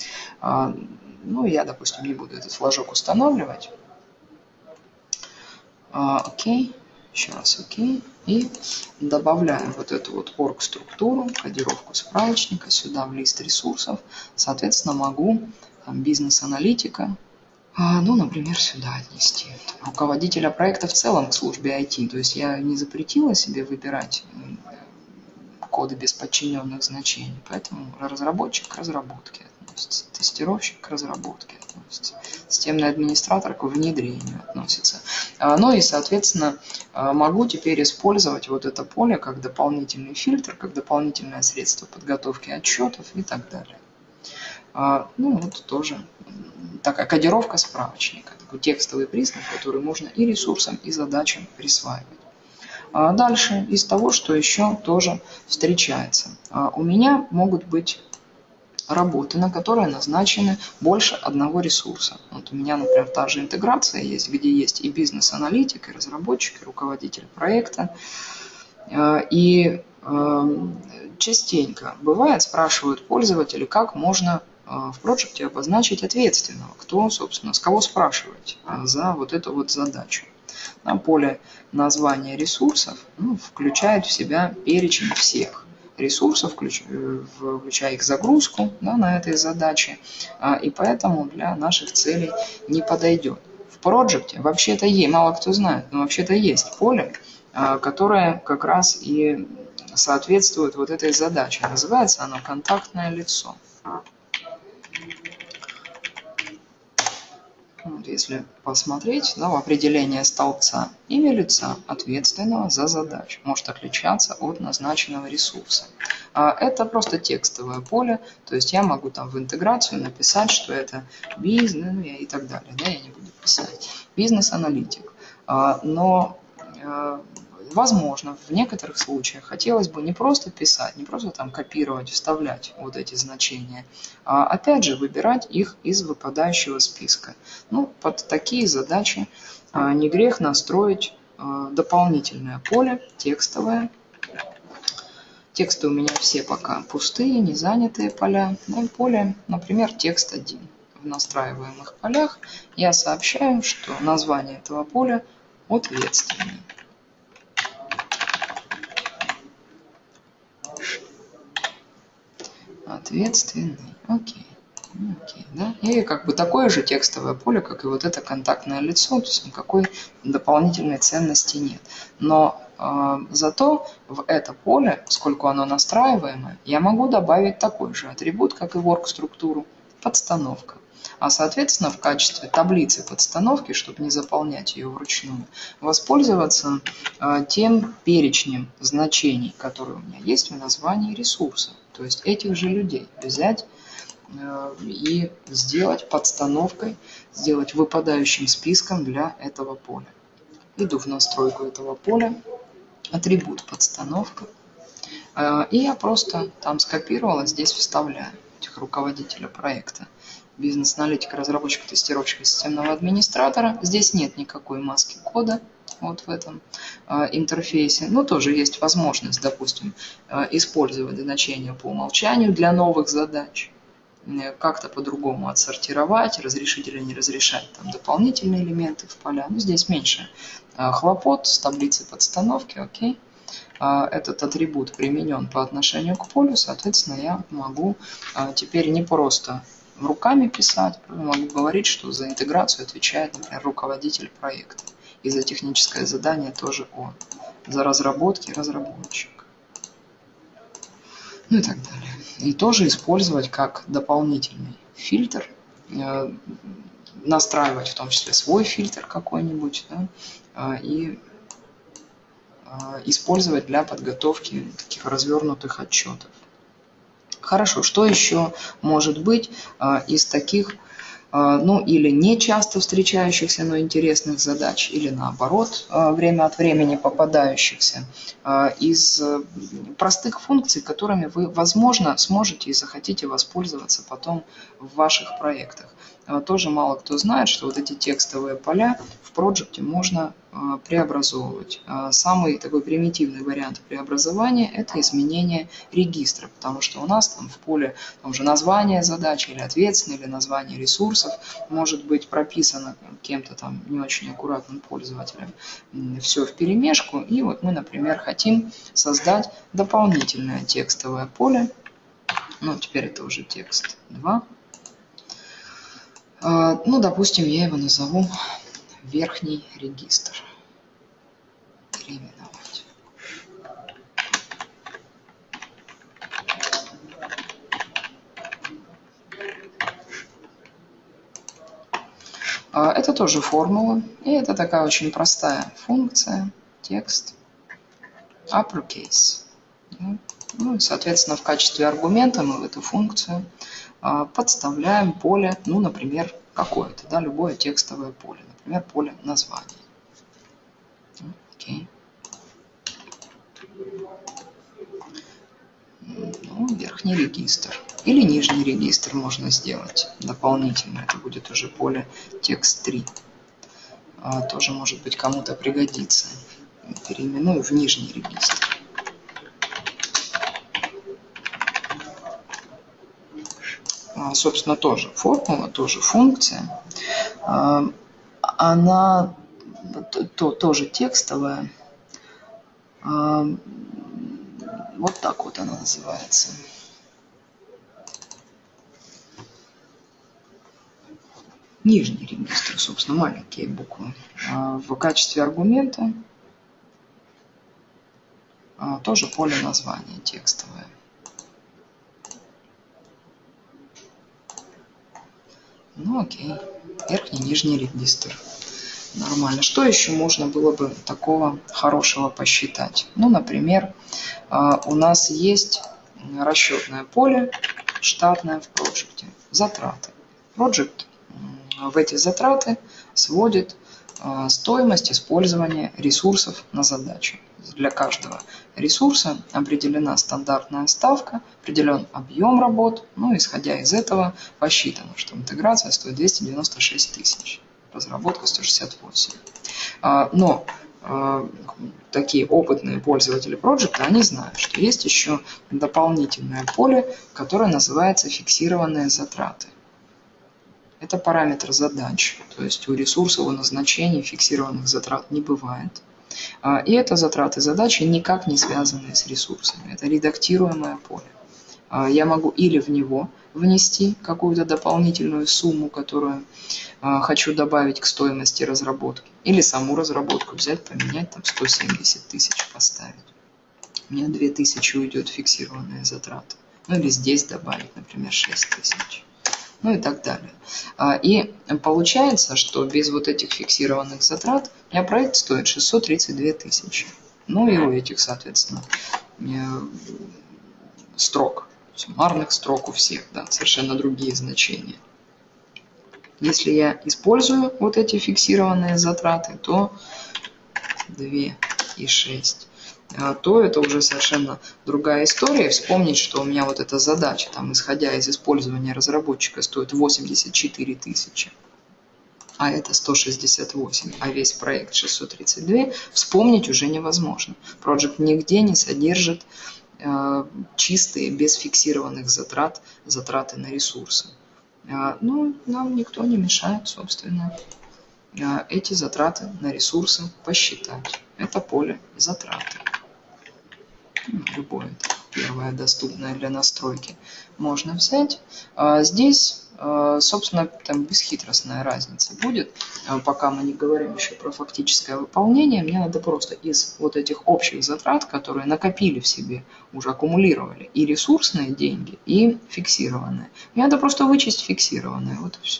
Ну, я, допустим, не буду этот флажок устанавливать. Окей. Еще раз ОК. И добавляем вот эту вот орг-структуру, кодировку справочника сюда в лист ресурсов. Соответственно, могу бизнес-аналитика, ну, например, сюда отнести. Руководителя проекта в целом к службе ай ти. То есть я не запретила себе выбирать коды без подчиненных значений. Поэтому разработчик к разработке относится, тестировщик к разработке относится, системный администратор к внедрению относится. Ну и, соответственно, могу теперь использовать вот это поле как дополнительный фильтр, как дополнительное средство подготовки отчетов и так далее. Ну вот тоже такая кодировка справочника, такой текстовый признак, который можно и ресурсам, и задачам присваивать. Дальше из того, что еще тоже встречается. У меня могут быть работы, на которые назначены больше одного ресурса. Вот у меня, например, та же интеграция есть, где есть и бизнес-аналитик, и разработчик, и руководитель проекта. И частенько бывает, спрашивают пользователи, как можно в проекте обозначить ответственного, кто, собственно, с кого спрашивать за вот эту вот задачу. На поле названия ресурсов ну, включает в себя перечень всех ресурсов, включая их загрузку да, на этой задаче, и поэтому для наших целей не подойдет. В проекте вообще-то есть, мало кто знает, но вообще-то есть поле, которое как раз и соответствует вот этой задаче. Называется оно контактное лицо. Вот если посмотреть, да, в определение столбца, имя лица, ответственного за задачу, может отличаться от назначенного ресурса. Это просто текстовое поле, то есть я могу там в интеграцию написать, что это бизнес ну, и так далее. Да, я не буду писать бизнес-аналитик. Но возможно, в некоторых случаях хотелось бы не просто писать, не просто там копировать, вставлять вот эти значения, а опять же выбирать их из выпадающего списка. Ну, под такие задачи не грех настроить дополнительное поле, текстовое. Тексты у меня все пока пустые, не занятые поля. Ну, поле, например, текст один. В настраиваемых полях я сообщаю, что название этого поля ответственный. Ответственный. Окей. Окей, да? И как бы такое же текстовое поле, как и вот это контактное лицо, то есть никакой дополнительной ценности нет. Но э, зато в это поле, поскольку оно настраиваемое, я могу добавить такой же атрибут, как и в орг-структуру, подстановка. А соответственно в качестве таблицы подстановки, чтобы не заполнять ее вручную, воспользоваться э, тем перечнем значений, которые у меня есть в названии ресурса. То есть этих же людей взять э, и сделать подстановкой, сделать выпадающим списком для этого поля. Иду в настройку этого поля, атрибут подстановка, э, и я просто там скопировала, здесь вставляю этих руководителя проекта. Бизнес-аналитика, разработчика, тестировщика, системного администратора. Здесь нет никакой маски кода вот в этом э, интерфейсе. Но тоже есть возможность, допустим, э, использовать значения по умолчанию для новых задач. Э, как-то по-другому отсортировать, разрешить или не разрешать там дополнительные элементы в поля. Но здесь меньше э, хлопот с таблицей подстановки. Окей. Э, этот атрибут применен по отношению к полю. Соответственно, я могу э, теперь не просто руками писать, могу говорить, что за интеграцию отвечает, например, руководитель проекта. И за техническое задание тоже он. За разработки разработчик. Ну и так далее. И тоже использовать как дополнительный фильтр, э, настраивать в том числе свой фильтр какой-нибудь, да, и э, использовать для подготовки таких развернутых отчетов. Хорошо, что еще может быть э, из таких, э, ну или не часто встречающихся, но интересных задач, или наоборот, э, время от времени попадающихся, э, из э, простых функций, которыми вы, возможно, сможете и захотите воспользоваться потом в ваших проектах. Э, тоже мало кто знает, что вот эти текстовые поля в проекте можно преобразовывать. Самый такой примитивный вариант преобразования – это изменение регистра, потому что у нас там в поле там же название задачи или ответственное, или название ресурсов может быть прописано кем-то там не очень аккуратным пользователем. Все вперемешку. И вот мы, например, хотим создать дополнительное текстовое поле. Ну, теперь это уже текст два. Ну, допустим, я его назову верхний регистр. Переименовать. Это тоже формула, и это такая очень простая функция, текст, uppercase. Ну и, соответственно, в качестве аргумента мы в эту функцию подставляем поле, ну, например, какое-то, да, любое текстовое поле, например, поле названий. Окей. Ну, верхний регистр. Или нижний регистр можно сделать дополнительно. Это будет уже поле текст три. А, тоже, может быть, кому-то пригодится. Переименую в нижний регистр. А, собственно, тоже формула, тоже функция. А, она то, тоже текстовая. А, вот так вот она называется. Нижний регистр, собственно, маленькие буквы. В качестве аргумента тоже поле названия текстовое. Ну окей, верхний, нижний регистр. Нормально. Что еще можно было бы такого хорошего посчитать? Ну, например, у нас есть расчетное поле штатное в проекте. Затраты. Project в эти затраты сводит стоимость использования ресурсов на задачу. Для каждого ресурса определена стандартная ставка, определен объем работ, ну, исходя из этого посчитано, что интеграция стоит двести девяносто шесть тысяч, разработка сто шестьдесят восемь. Но такие опытные пользователи Project, они знают, что есть еще дополнительное поле, которое называется фиксированные затраты. Это параметр задач, то есть у ресурсов назначения фиксированных затрат не бывает. И это затраты задачи никак не связанные с ресурсами. Это редактируемое поле. Я могу или в него внести какую-то дополнительную сумму, которую хочу добавить к стоимости разработки, или саму разработку взять, поменять, там сто семьдесят тысяч поставить. У меня две тысячи уйдет фиксированные затраты. Ну или здесь добавить, например, шесть тысяч. Ну и так далее. И получается, что без вот этих фиксированных затрат у меня проект стоит шестьсот тридцать две тысячи. Ну и у этих, соответственно, строк, суммарных строк у всех, да, совершенно другие значения. Если я использую вот эти фиксированные затраты, то две и шесть. То это уже совершенно другая история. Вспомнить, что у меня вот эта задача, там, исходя из использования разработчика, стоит восемьдесят четыре тысячи, а это сто шестьдесят восемь, а весь проект шестьсот тридцать два, вспомнить уже невозможно. Project нигде не содержит э, чистые, без фиксированных затрат, затраты на ресурсы. Э, ну, нам никто не мешает, собственно, э, эти затраты на ресурсы посчитать. Это поле затраты. Любое первое доступное для настройки можно взять. Здесь, собственно, там бесхитростная разница будет. Пока мы не говорим еще про фактическое выполнение, мне надо просто из вот этих общих затрат, которые накопили в себе, уже аккумулировали и ресурсные деньги, и фиксированные. Мне надо просто вычесть фиксированные, вот и все.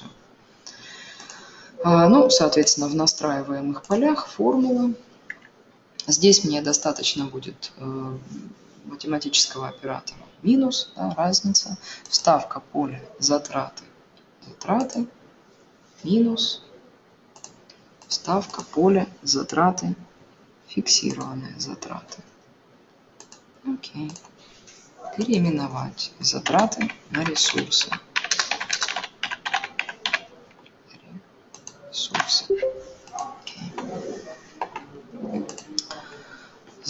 Ну, соответственно, в настраиваемых полях формула. Здесь мне достаточно будет э, математического оператора минус, да, разница, вставка поля затраты, затраты, минус, вставка поля затраты, фиксированные затраты. Окей. Переименовать затраты на ресурсы. Ресурсы. Окей.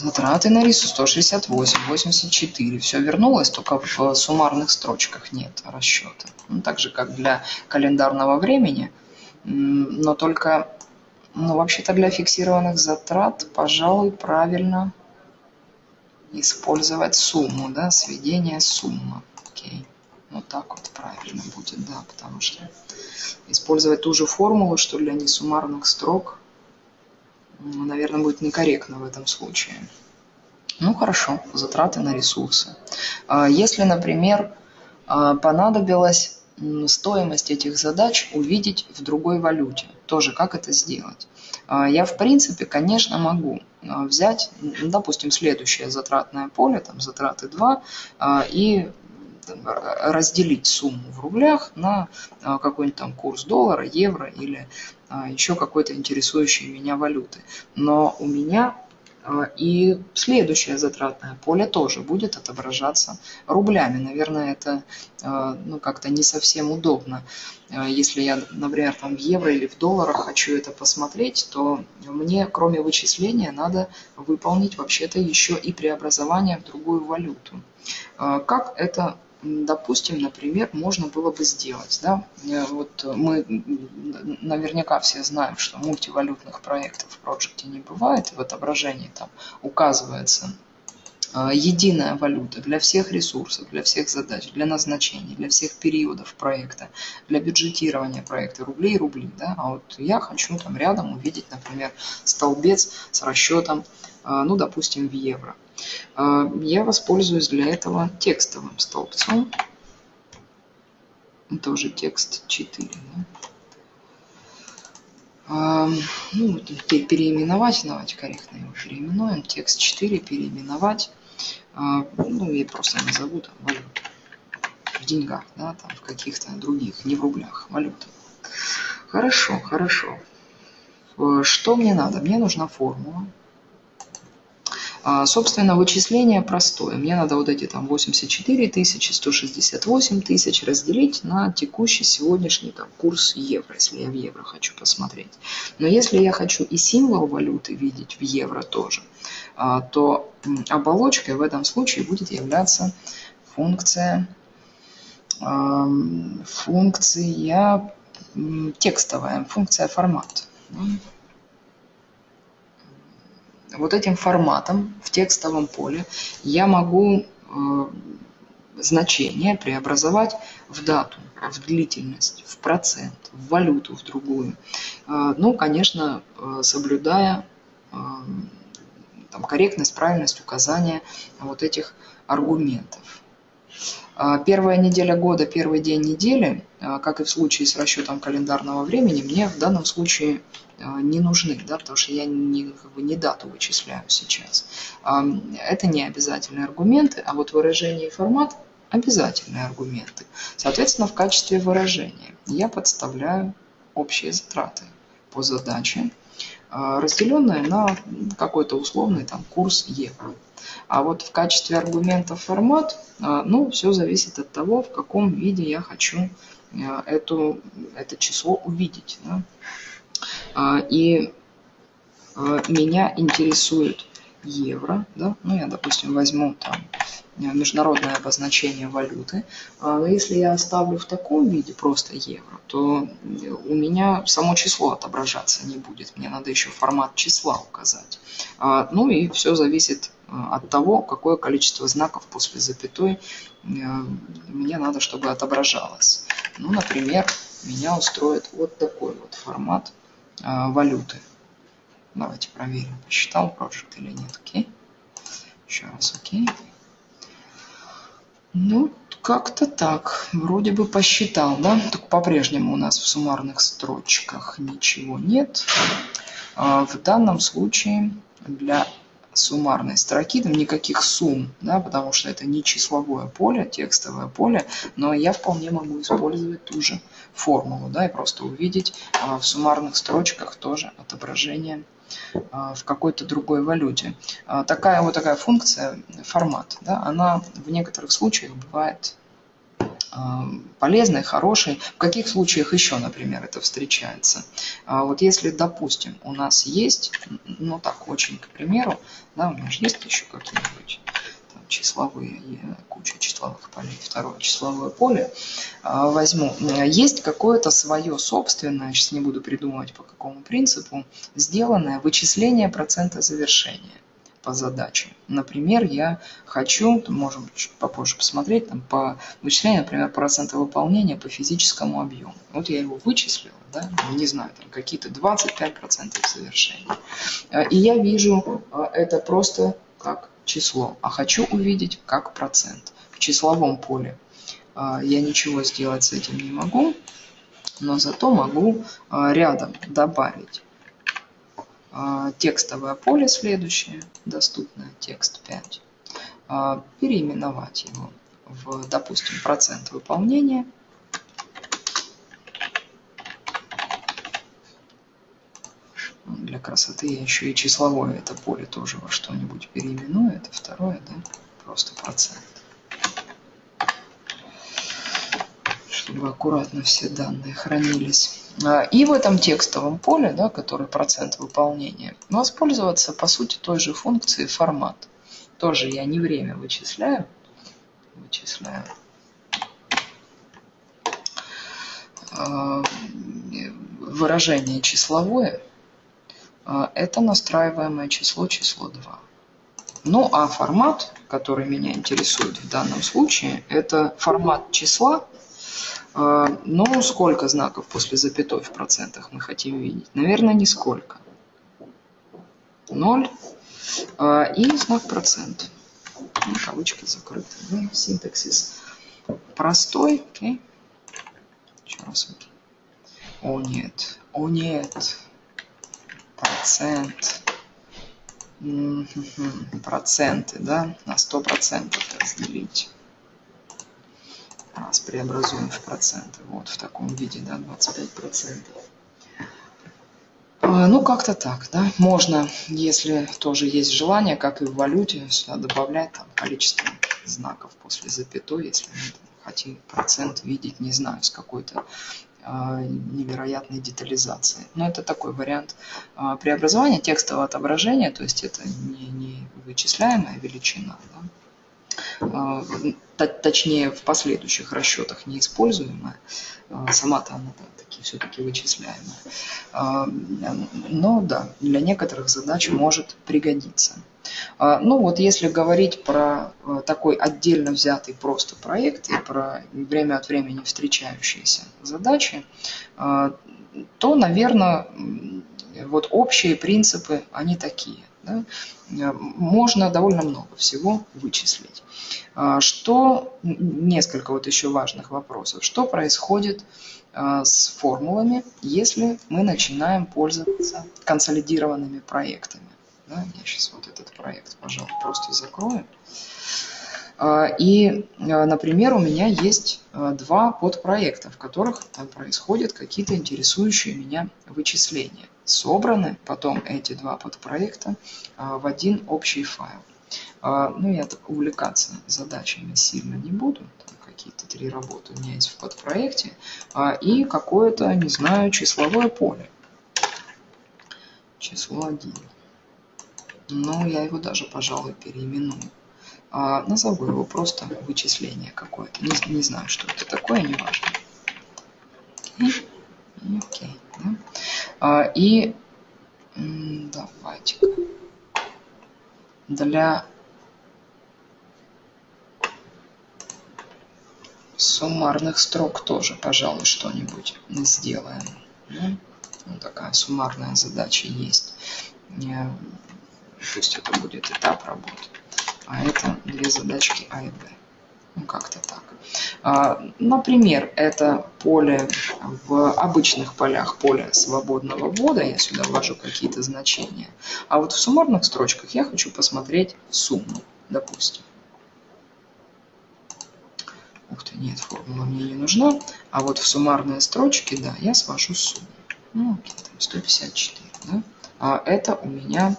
Затраты на ресурс сто шестьдесят восемь, восемьдесят четыре. Все вернулось, только в суммарных строчках нет расчета. Ну, так же, как для календарного времени, но только, ну, вообще-то для фиксированных затрат, пожалуй, правильно использовать сумму, да, сведение суммы. Окей. Вот так вот правильно будет, да, потому что использовать ту же формулу, что для несуммарных строк, наверное, будет некорректно в этом случае. Ну хорошо, затраты на ресурсы. Если, например, понадобилось стоимость этих задач увидеть в другой валюте, тоже как это сделать? Я, в принципе, конечно, могу взять, допустим, следующее затратное поле, там затраты два, и разделить сумму в рублях на какой-нибудь там курс доллара, евро или еще какой-то интересующей меня валюты. Но у меня и следующее затратное поле тоже будет отображаться рублями. Наверное, это ну, как-то не совсем удобно. Если я, например, там в евро или в долларах хочу это посмотреть, то мне, кроме вычисления, надо выполнить вообще-то еще и преобразование в другую валюту. Как это, допустим, например, можно было бы сделать? Да? Вот мы наверняка все знаем, что мультивалютных проектов в проекте не бывает, и в отображении там указывается единая валюта для всех ресурсов, для всех задач, для назначений, для всех периодов проекта, для бюджетирования проекта, рубли и рубли. Да? А вот я хочу там рядом увидеть, например, столбец с расчетом, ну, допустим, в евро. Я воспользуюсь для этого текстовым столбцом. Тоже текст четыре. Да? Ну, переименовать, давайте корректно его переименуем. Текст четыре переименовать. Ну, я просто назову там валюту. В деньгах, да, там в каких-то других, не в рублях, валюты. Хорошо, хорошо. Что мне надо? Мне нужна формула. Собственно, вычисление простое. Мне надо вот эти там восемьдесят четыре тысячи, сто шестьдесят восемь тысяч разделить на текущий сегодняшний там, курс евро, если я в евро хочу посмотреть. Но если я хочу и символ валюты видеть в евро тоже, то оболочкой в этом случае будет являться функция, функция текстовая, функция формат. Вот этим форматом в текстовом поле я могу э, значение преобразовать в дату, в длительность, в процент, в валюту, в другую. Э, ну, конечно, э, соблюдая э, там, корректность, правильность указания вот этих аргументов. Первая неделя года, первый день недели, как и в случае с расчетом календарного времени, мне в данном случае не нужны, да, потому что я не, как бы, не дату вычисляю сейчас. Это не обязательные аргументы, а вот выражение и формат – обязательные аргументы. Соответственно, в качестве выражения я подставляю общие затраты по задаче, разделенные на какой-то условный там, курс евро. А вот в качестве аргумента формат, ну, все зависит от того, в каком виде я хочу эту, это число увидеть. Да? И меня интересует евро. Да? Ну, я, допустим, возьму там международное обозначение валюты. Но если я оставлю в таком виде просто евро, то у меня само число отображаться не будет. Мне надо еще формат числа указать. Ну и все зависит от того, какое количество знаков после запятой мне надо, чтобы отображалось. Ну, например, меня устроит вот такой вот формат валюты. Давайте проверим, посчитал проект или нет. Окей. Еще раз окей. Ну, как-то так. Вроде бы посчитал, да? Только по-прежнему у нас в суммарных строчках ничего нет. В данном случае для суммарной строки там никаких сумм, да, потому что это не числовое поле, текстовое поле, но я вполне могу использовать ту же формулу, да, и просто увидеть в суммарных строчках тоже отображение в какой-то другой валюте. Такая вот такая функция, формат, да, она в некоторых случаях бывает полезный, хороший. В каких случаях еще, например, это встречается? Вот если, допустим, у нас есть, ну так, очень к примеру, да, у меня же есть еще какие-нибудь там числовые, куча числовых полей, второе числовое поле, возьму, есть какое-то свое собственное, сейчас не буду придумывать по какому принципу, сделанное вычисление процента завершения по задаче. Например, я хочу, можем чуть попозже посмотреть, там, по вычислению, например, процента выполнения по физическому объему. Вот я его вычислил, да, не знаю, там какие-то двадцать пять процентов завершения. И я вижу это просто как число, а хочу увидеть как процент. В числовом поле я ничего сделать с этим не могу, но зато могу рядом добавить текстовое поле следующее, доступное, текст пять, переименовать его в, допустим, процент выполнения. Для красоты я еще и числовое это поле тоже во что-нибудь переименую. Это второе, да, просто процент. Чтобы аккуратно все данные хранились. И в этом текстовом поле, да, который процент выполнения, воспользоваться по сути той же функцией формат. Тоже я не время вычисляю, вычисляю выражение числовое, это настраиваемое число, число два. Ну а формат, который меня интересует в данном случае, это формат числа. Ну, сколько знаков после запятой в процентах мы хотим видеть? Наверное, нисколько. ноль и знак процент. Кавычки закрыты. Ну, синтаксис простой. Okay. Еще раз. Okay. О нет, о нет. Процент. Проценты, да, на сто процентов разделить. Раз преобразуем в проценты. Вот в таком виде, да, двадцать пять процентов. Ну, как-то так, да. Можно, если тоже есть желание, как и в валюте, сюда добавлять там количество знаков после запятой, если мы хотим процент видеть, не знаю, с какой-то невероятной детализации. Но это такой вариант преобразования текстового отображения, то есть это не, не вычисляемая величина, да? Точнее в последующих расчетах неиспользуемая, сама-то она таки все-таки вычисляемая. Но да, для некоторых задач может пригодиться. Ну вот если говорить про такой отдельно взятый просто проект и про время от времени встречающиеся задачи, то, наверное, вот общие принципы, они такие. Да? Можно довольно много всего вычислить. Что, несколько вот еще важных вопросов. Что происходит с формулами, если мы начинаем пользоваться консолидированными проектами? Да, я сейчас вот этот проект, пожалуй, просто закрою. И, например, у меня есть два подпроекта, в которых там происходят какие-то интересующие меня вычисления. Собраны потом эти два подпроекта в один общий файл. Ну, я так увлекаться задачами сильно не буду. Какие-то три работы у меня есть в подпроекте. И какое-то, не знаю, числовое поле. Число один. Но я его даже, пожалуй, переименую. А, назову его просто вычисление какое-то. Не, не знаю, что это такое, не важно. Окей. Окей, да? а, и давайте-ка для суммарных строк тоже, пожалуй, что-нибудь сделаем. Да? Вот такая суммарная задача есть. Пусть это будет этап работы. А это две задачки А и Б. Ну, как-то так. Например, это поле в обычных полях, поле свободного ввода. Я сюда ввожу какие-то значения. А вот в суммарных строчках я хочу посмотреть сумму, допустим. Ух ты, нет, формула мне не нужна. А вот в суммарные строчки, да, я свожу сумму. Ну, окей, там сто пятьдесят четыре. Да? А это у меня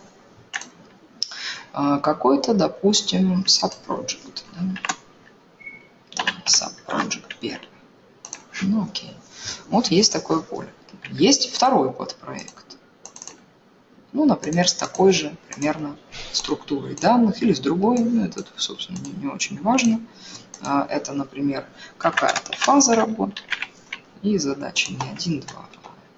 какой-то, допустим, subproject. Да? Subproject первый. Ну окей. Вот есть такое поле. Есть второй подпроект. Ну, например, с такой же примерно структурой данных или с другой. Ну, это, собственно, не, не очень важно. Это, например, какая-то фаза работы и задача не один, два.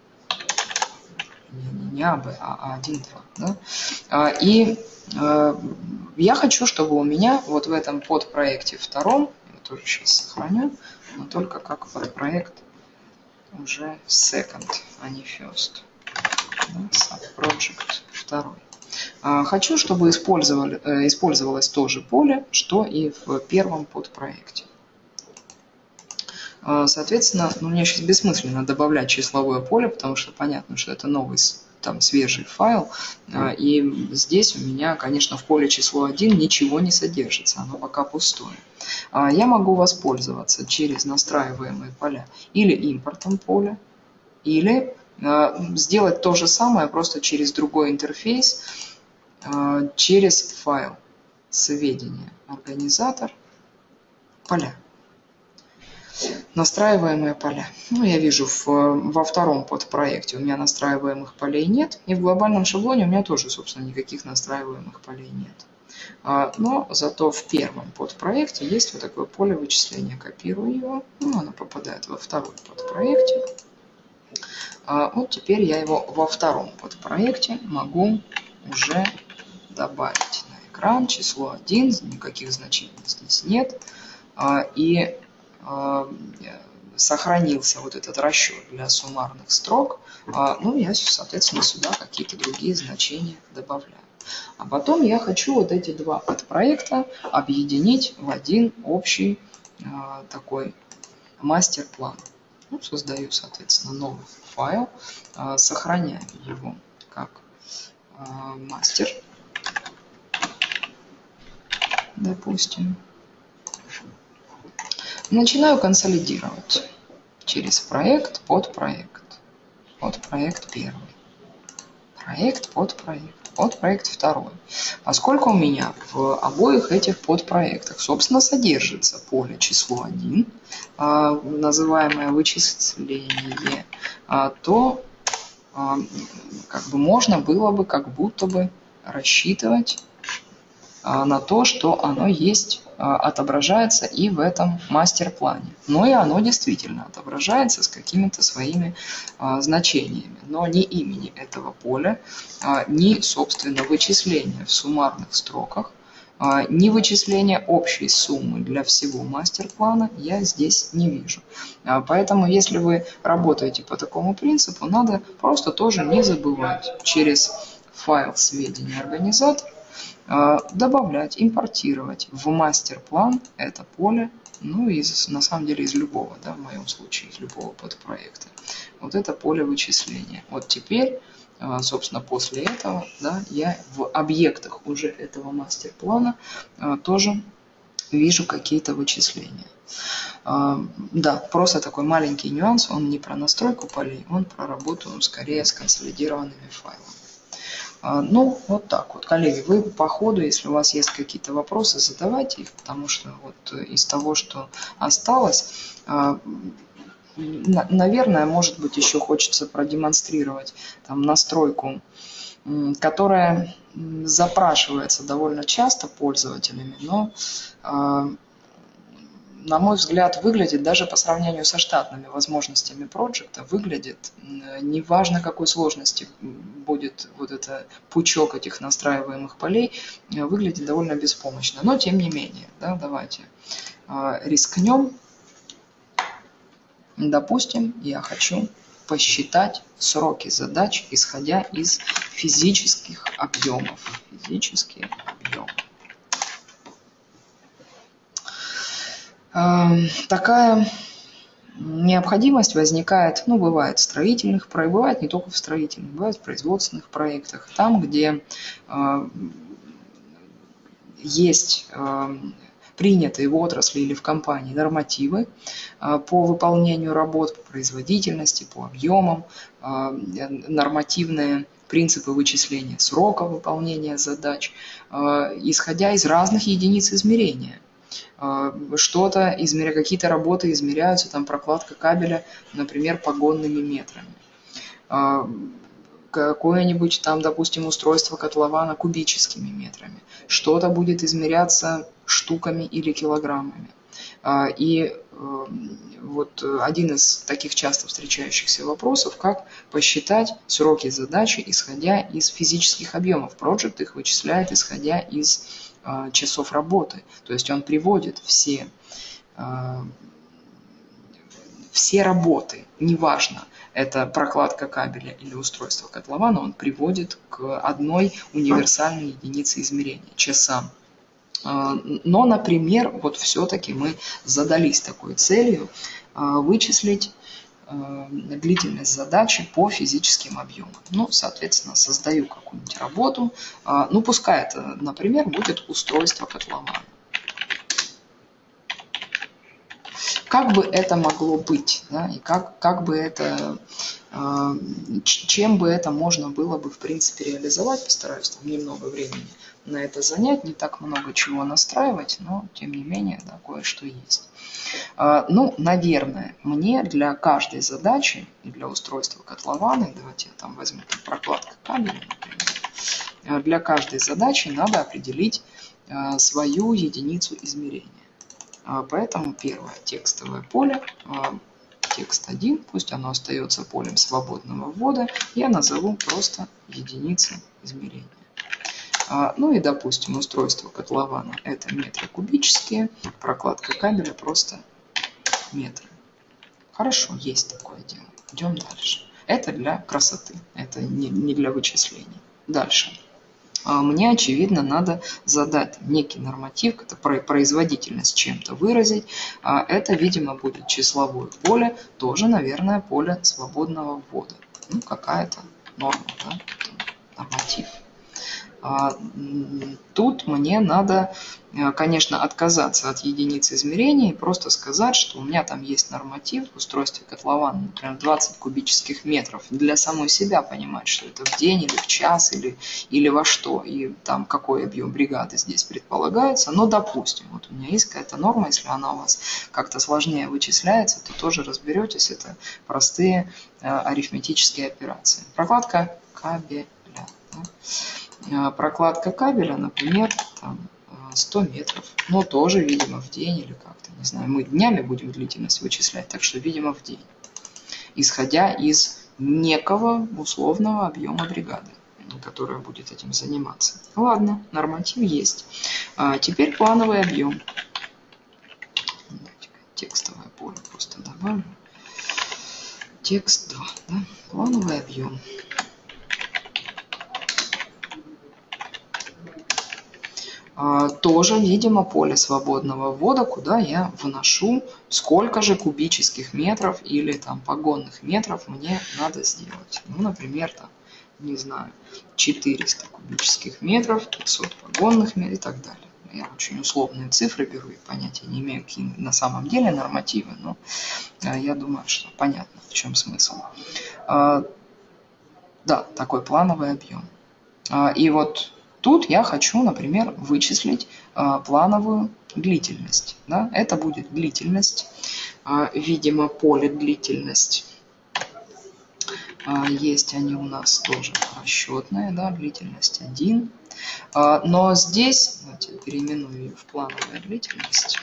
Не, не А, Б, а один, два. Да? И я хочу, чтобы у меня вот в этом подпроекте втором, я тоже сейчас сохраню, но только как подпроект уже second, а не first. Да? Subproject второй. Хочу, чтобы использовали, использовалось то же поле, что и в первом подпроекте. Соответственно, ну, мне сейчас бессмысленно добавлять числовое поле, потому что понятно, что это новый, там, свежий файл. И здесь у меня, конечно, в поле число один ничего не содержится, оно пока пустое. Я могу воспользоваться через настраиваемые поля или импортом поля, или сделать то же самое просто через другой интерфейс, через файл сведения организатор поля. Настраиваемые поля. Ну, я вижу, в, во втором подпроекте у меня настраиваемых полей нет, и в глобальном шаблоне у меня тоже, собственно, никаких настраиваемых полей нет. Но зато в первом подпроекте есть вот такое поле вычисления. Копирую его, ну, оно попадает во второй подпроекте. Вот теперь я его во втором подпроекте могу уже добавить на экран. Число один, никаких значений здесь нет. И сохранился вот этот расчет для суммарных строк, ну, я, соответственно, сюда какие-то другие значения добавляю. А потом я хочу вот эти два подпроекта объединить в один общий такой мастер-план. Ну, создаю, соответственно, новый файл, сохраняю его как мастер, допустим. Начинаю консолидировать через проект под проект. Под проект первый. Проект под проект. Под проект второй. Поскольку у меня в обоих этих подпроектах, собственно, содержится поле число один, называемое вычисление, то как бы можно было бы как будто бы рассчитывать на то, что оно есть, отображается и в этом мастер-плане. Но и оно действительно отображается с какими-то своими а, значениями. Но ни имени этого поля, а, ни, собственно, вычисления в суммарных строках, а, ни вычисления общей суммы для всего мастер-плана я здесь не вижу. А, поэтому, если вы работаете по такому принципу, надо просто тоже не забывать через файл сведения организатор добавлять, импортировать в мастер-план это поле, ну, из, на самом деле из любого, да, в моем случае, из любого подпроекта. Вот это поле вычисления. Вот теперь, собственно, после этого, да, я в объектах уже этого мастер-плана тоже вижу какие-то вычисления. Да, просто такой маленький нюанс, он не про настройку полей, он про работу скорее с консолидированными файлами. Ну, вот так вот. Коллеги, вы по ходу, если у вас есть какие-то вопросы, задавайте их, потому что вот из того, что осталось, наверное, может быть, еще хочется продемонстрировать там настройку, которая запрашивается довольно часто пользователями, но, на мой взгляд, выглядит даже по сравнению со штатными возможностями проекта, выглядит, неважно какой сложности будет вот это пучок этих настраиваемых полей, выглядит довольно беспомощно. Но тем не менее, да, давайте рискнем. Допустим, я хочу посчитать сроки задач, исходя из физических объемов. Физические объемы. Такая необходимость возникает, ну, бывает в строительных, бывает не только в строительных, бывает в производственных проектах, там, где э, есть э, принятые в отрасли или в компании нормативы э, по выполнению работ, по производительности, по объемам, э, нормативные принципы вычисления срока выполнения задач, э, исходя из разных единиц измерения. Что-то, измеря... какие-то работы измеряются, там прокладка кабеля, например, погонными метрами. Какое-нибудь там, допустим, устройство котлована кубическими метрами. Что-то будет измеряться штуками или килограммами. И вот один из таких часто встречающихся вопросов, как посчитать сроки задачи, исходя из физических объемов. Project их вычисляет, исходя из часов работы. То есть он приводит все, все работы, неважно, это прокладка кабеля или устройство котлована, он приводит к одной универсальной единице измерения – часам. Но, например, вот все-таки мы задались такой целью вычислить длительность задачи по физическим объемам. Ну, соответственно, создаю какую-нибудь работу. Ну, пускай это, например, будет устройство котлована. Как бы это могло быть, да, и как, как бы это, чем бы это можно было бы, в принципе, реализовать. Постараюсь там немного времени на это занять, не так много чего настраивать, но, тем не менее, да, кое-что есть. Ну, наверное, мне для каждой задачи и для устройства котлована, давайте я там возьму там, прокладка кабеля, например, для каждой задачи надо определить свою единицу измерения. Поэтому первое текстовое поле, текст один, пусть оно остается полем свободного ввода, я назову просто единицы измерения. Ну и, допустим, устройство котлована – это метры кубические, прокладка кабеля просто метры. Хорошо, есть такое дело. Идем дальше. Это для красоты, это не, не для вычислений. Дальше. Мне, очевидно, надо задать некий норматив, это производительность чем-то выразить. Это, видимо, будет числовое поле, тоже, наверное, поле свободного ввода. Ну, какая-то норма, да? Норматив. Тут мне надо, конечно, отказаться от единиц измерения и просто сказать, что у меня там есть норматив в устройстве котлована, например, двадцать кубических метров. Для самой себя понимать, что это в день или в час или, или во что, и там какой объем бригады здесь предполагается. Но, допустим, вот у меня есть какая-то норма, если она у вас как-то сложнее вычисляется, то тоже разберетесь, это простые арифметические операции. Прокладка кабеля. Да? Прокладка кабеля, например, там сто метров, но тоже, видимо, в день или как-то, не знаю, мы днями будем длительность вычислять, так что, видимо, в день, исходя из некого условного объема бригады, которая будет этим заниматься. Ладно, норматив есть. А теперь плановый объем. Текстовое поле просто добавлю. Текст два, да? Плановый объем. Тоже, видимо, поле свободного ввода, куда я вношу, сколько же кубических метров или там погонных метров мне надо сделать. Ну, например, там, не знаю, четыреста кубических метров, пятьсот погонных метров и так далее. Я очень условные цифры беру и понятия не имею, какие на самом деле нормативы, но я думаю, что понятно, в чем смысл. Да, такой плановый объем. И вот тут я хочу, например, вычислить а, плановую длительность. Да? Это будет длительность, а, видимо, поле длительность. А, есть они у нас тоже расчетные, да? Длительность один. А, но здесь, давайте я переименую ее в плановую длительность.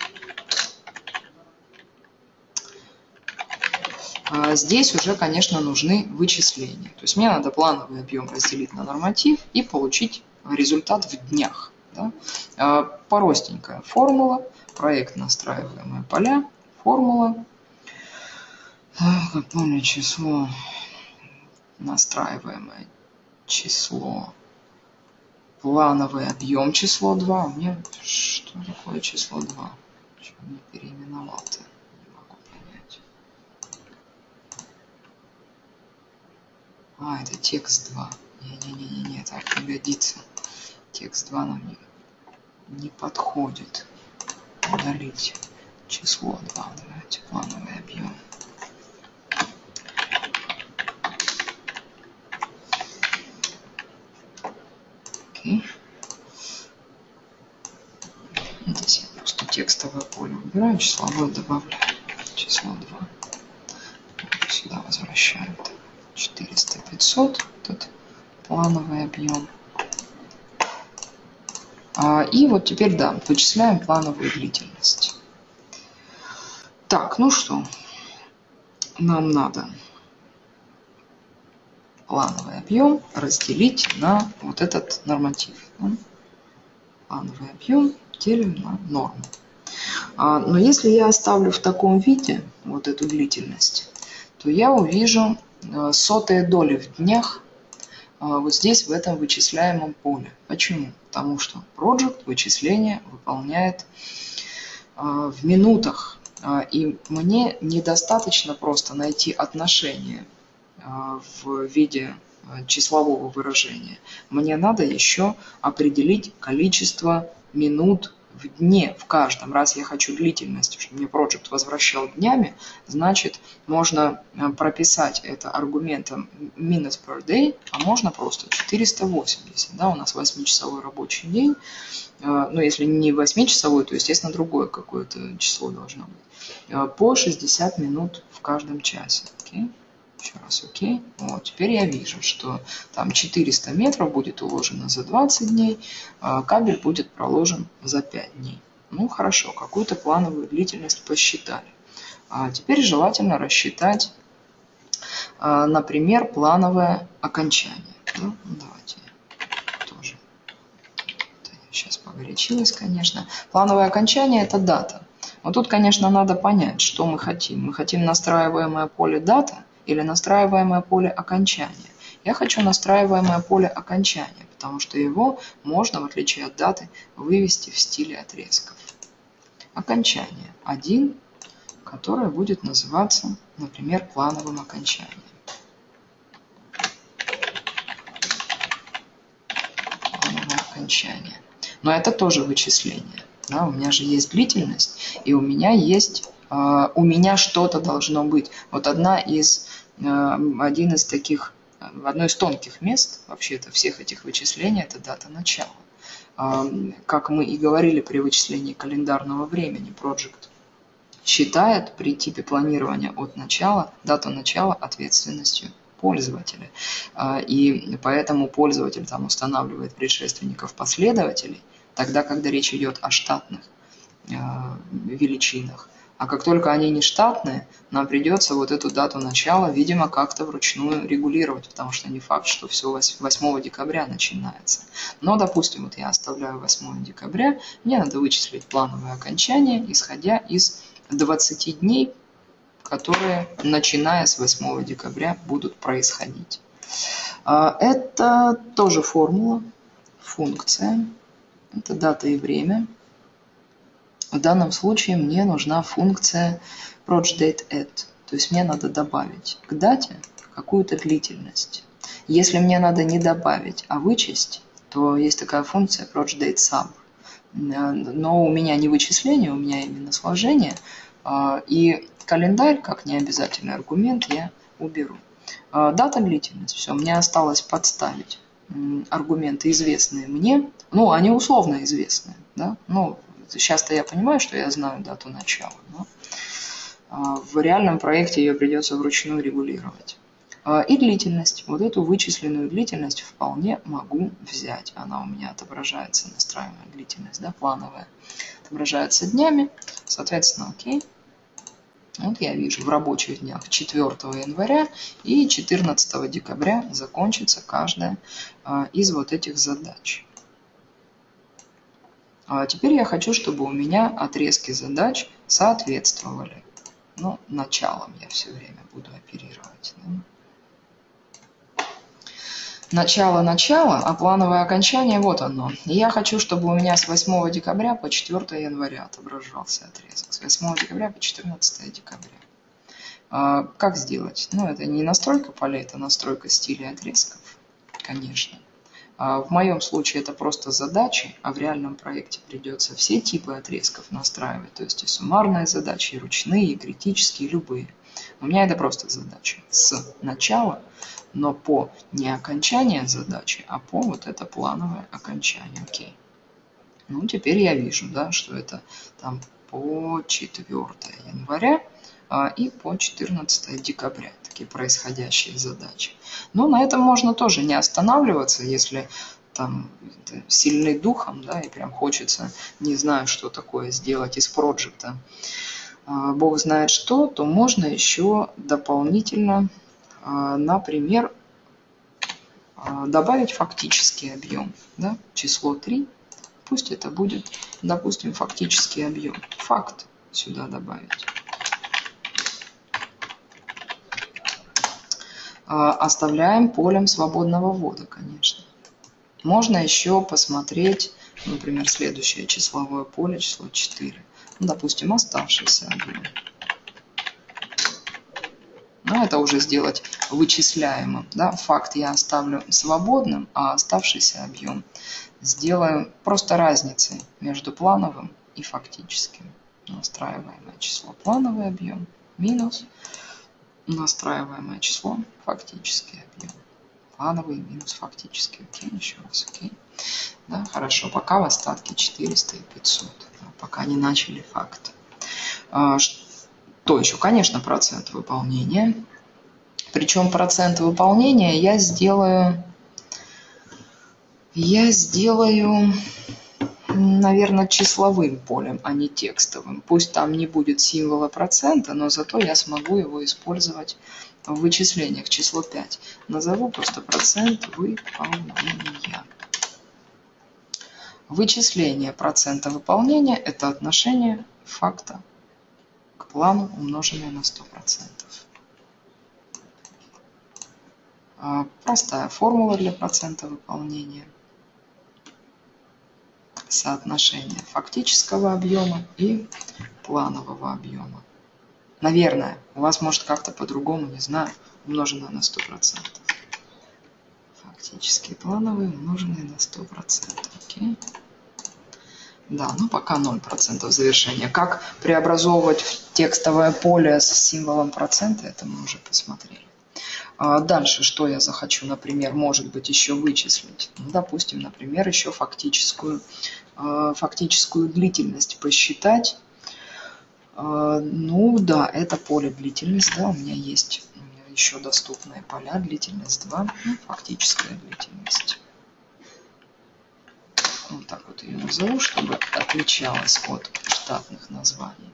А, здесь уже, конечно, нужны вычисления. То есть мне надо плановый объем разделить на норматив и получить результат в днях. Да? Простенькая формула, проект настраиваемые поля, формула, как помню, число, настраиваемое число, плановый объем число два. У меня что такое число два? Чего мне переименовал-то? Не могу понять. А, это текст два. Не-не-не-не, так не годится. Текст два нам не, не подходит. Удалить число два. Давайте плановый объем. Окей. Здесь я просто текстовое поле выбираю, числовое добавляю. Число два. Сюда возвращаем. четыреста пятьсот. Тут плановый объем. И вот теперь, да, вычисляем плановую длительность. Так, ну что, нам надо плановый объем разделить на вот этот норматив. Плановый объем делим на норму. Но если я оставлю в таком виде вот эту длительность, то я увижу сотые доли в днях вот здесь, в этом вычисляемом поле. Почему? Потому что Project вычисление выполняет в минутах. И мне недостаточно просто найти отношение в виде числового выражения. Мне надо еще определить количество минут в дне в каждом. Раз я хочу длительность, чтобы мне Project возвращал днями, значит, можно прописать это аргументом minutes per day, а можно просто четыреста восемьдесят. Да, у нас восьмичасовой рабочий день. Ну, если не восьмичасовой, то, естественно, другое какое-то число должно быть. По шестьдесят минут в каждом часе. Окей? Еще раз окей. Вот, теперь я вижу, что там четыреста метров будет уложено за двадцать дней, а кабель будет проложен за пять дней. Ну, хорошо, какую-то плановую длительность посчитали. А теперь желательно рассчитать, например, плановое окончание. Ну, давайте тоже. Сейчас погорячилась, конечно. Плановое окончание – это дата. Но тут, конечно, надо понять, что мы хотим. Мы хотим настраиваемое поле дата или настраиваемое поле окончания. Я хочу настраиваемое поле окончания, потому что его можно, в отличие от даты, вывести в стиле отрезков. Окончание один, которое будет называться, например, плановым окончанием. Плановое окончание. Но это тоже вычисление. Да, у меня же есть длительность, и у меня есть, э, у меня что-то должно быть. Вот одна из, э, один из таких, одно из тонких мест вообще-то всех этих вычислений – это дата начала. Э, как мы и говорили при вычислении календарного времени, Project считает при типе планирования от начала дату начала ответственностью пользователя. Э, и поэтому пользователь там устанавливает предшественников-последователей, тогда, когда речь идет о штатных э, величинах. А как только они не штатные, нам придется вот эту дату начала, видимо, как-то вручную регулировать, потому что не факт, что все восьмого декабря начинается. Но, допустим, вот я оставляю восьмое декабря, мне надо вычислить плановое окончание, исходя из двадцати дней, которые, начиная с восьмого декабря, будут происходить. Это тоже формула, функция. Это дата и время. В данном случае мне нужна функция ProjDateAdd. То есть мне надо добавить к дате какую-то длительность. Если мне надо не добавить, а вычесть, то есть такая функция ProjDateSum. Но у меня не вычисление, у меня именно сложение. И календарь, как необязательный аргумент, я уберу. Дата, длительность. Все, мне осталось подставить аргументы, известные мне, ну, они условно известные, да, ну, сейчас-то я понимаю, что я знаю дату начала, но в реальном проекте ее придется вручную регулировать. И длительность, вот эту вычисленную длительность вполне могу взять, она у меня отображается, настраиваемая длительность, да, плановая, отображается днями, соответственно, окей. Вот я вижу в рабочих днях четвёртого января и четырнадцатого декабря закончится каждая из вот этих задач. А теперь я хочу, чтобы у меня отрезки задач соответствовали. Ну, началом я все время буду оперировать. Да? Начало-начало, а плановое окончание вот оно. И я хочу, чтобы у меня с восьмого декабря по четвёртое января отображался отрезок. С восьмого декабря по четырнадцатое декабря. А, как сделать? Ну, это не настройка полей, это настройка стиля отрезков, конечно. А в моем случае это просто задачи, а в реальном проекте придется все типы отрезков настраивать. То есть и суммарные задачи, и ручные, и критические, любые. У меня это просто задача с начала, но по не окончание задачи, а по вот это плановое окончание. Окей. Ну, теперь я вижу, да, что это там по четвёртое января а, и по четырнадцатое декабря, такие происходящие задачи. Но на этом можно тоже не останавливаться, если там сильный духом, да, и прям хочется, не знаю, что такое сделать из проекта, бог знает что, то можно еще дополнительно, например, добавить фактический объем, да, число три. Пусть это будет, допустим, фактический объем. Факт сюда добавить. Оставляем полем свободного ввода, конечно. Можно еще посмотреть, например, следующее числовое поле, число четыре. Ну, допустим, оставшийся объем. Но это уже сделать вычисляемым. Да? Факт я оставлю свободным, а оставшийся объем сделаем просто разницей между плановым и фактическим. Настраиваемое число плановый объем минус настраиваемое число фактический объем. Плановый минус фактический. Окей, еще раз окей. Да, хорошо, пока в остатке четыреста и пятьсот. Да, пока не начали факт. А, что еще? Конечно, процент выполнения. Причем процент выполнения я сделаю... Я сделаю, наверное, числовым полем, а не текстовым. Пусть там не будет символа процента, но зато я смогу его использовать в вычислениях. Число пять. Назову просто процент выполнения. Вычисление процента выполнения – это отношение факта к плану, умноженное на сто процентов. Простая формула для процента выполнения. Соотношение фактического объема и планового объема. Наверное, у вас может как-то по-другому, не знаю, умноженное на сто процентов. Фактически плановый умноженный на сто процентов. Окей. Да, ну пока ноль процентов завершения. Как преобразовывать в текстовое поле с символом процента, это мы уже посмотрели. Дальше, что я захочу, например, может быть, еще вычислить. Ну, допустим, например, еще фактическую, фактическую длительность посчитать. Ну да, это поле длительность, да, у меня есть еще доступные поля, длительность два, ну, фактическая длительность. Вот так вот ее назову, чтобы отличалась от штатных названий.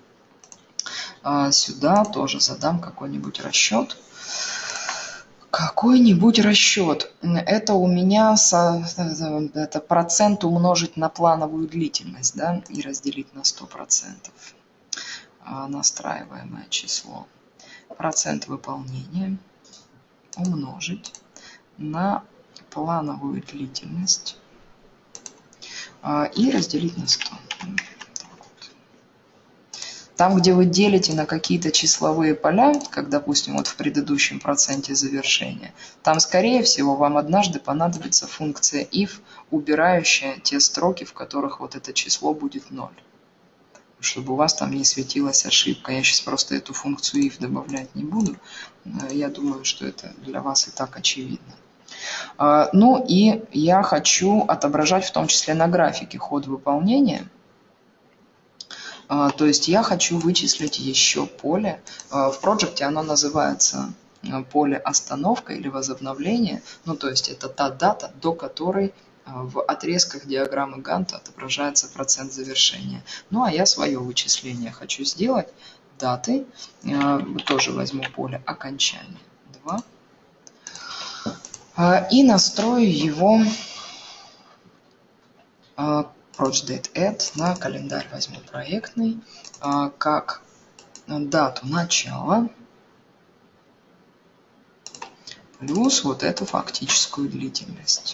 Сюда тоже задам какой-нибудь расчет. Какой-нибудь расчет. Это у меня это процент умножить на плановую длительность, да, и разделить на сто процентов. Настраиваемое число. Процент выполнения умножить на плановую длительность и разделить на сто. Там, где вы делите на какие-то числовые поля, как, допустим, вот в предыдущем проценте завершения, там, скорее всего, вам однажды понадобится функция if, убирающая те строки, в которых вот это число будет ноль. Чтобы у вас там не светилась ошибка. Я сейчас просто эту функцию if добавлять не буду. Я думаю, что это для вас и так очевидно. Ну и я хочу отображать в том числе на графике ход выполнения. То есть я хочу вычислить еще поле. В проекте оно называется поле остановка или возобновление. Ну, то есть это та дата, до которой в отрезках диаграммы Ганта отображается процент завершения. Ну, а я свое вычисление хочу сделать. Даты. Тоже возьму поле окончания два. И настрою его... ProjDate Add, на календарь возьму проектный, как дату начала плюс вот эту фактическую длительность.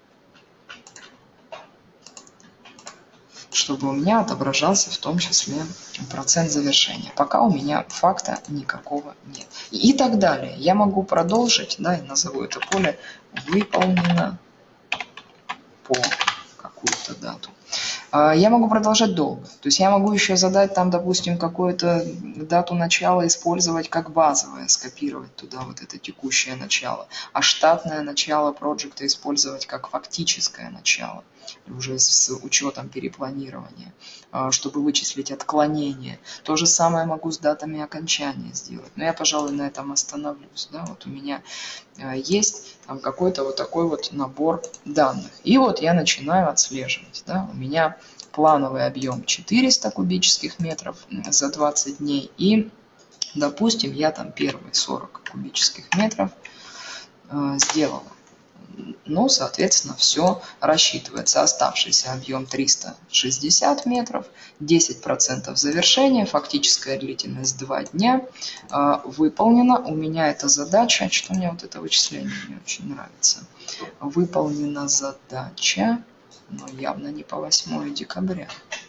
Чтобы у меня отображался в том числе процент завершения. Пока у меня факта никакого нет. И так далее. Я могу продолжить, да, и назову это поле выполнено по какую-то дату. Я могу продолжать долго. То есть я могу еще задать там, допустим, какую-то дату начала использовать как базовое, скопировать туда вот это текущее начало, а штатное начало проекта использовать как фактическое начало. уже с учетом перепланирования, чтобы вычислить отклонение. То же самое могу с датами окончания сделать. Но я, пожалуй, на этом остановлюсь. Да? Вот у меня есть там какой-то вот такой вот набор данных. И вот я начинаю отслеживать. Да? У меня плановый объем четыреста кубических метров за двадцать дней. И, допустим, я там первые сорок кубических метров э, сделала. Ну, соответственно, все рассчитывается. Оставшийся объем триста шестьдесят метров, десять процентов завершения, фактическая длительность два дня. Выполнена. У меня эта задача, что мне вот это вычисление мне очень нравится. Выполнена задача, но явно не по восьмому декабря.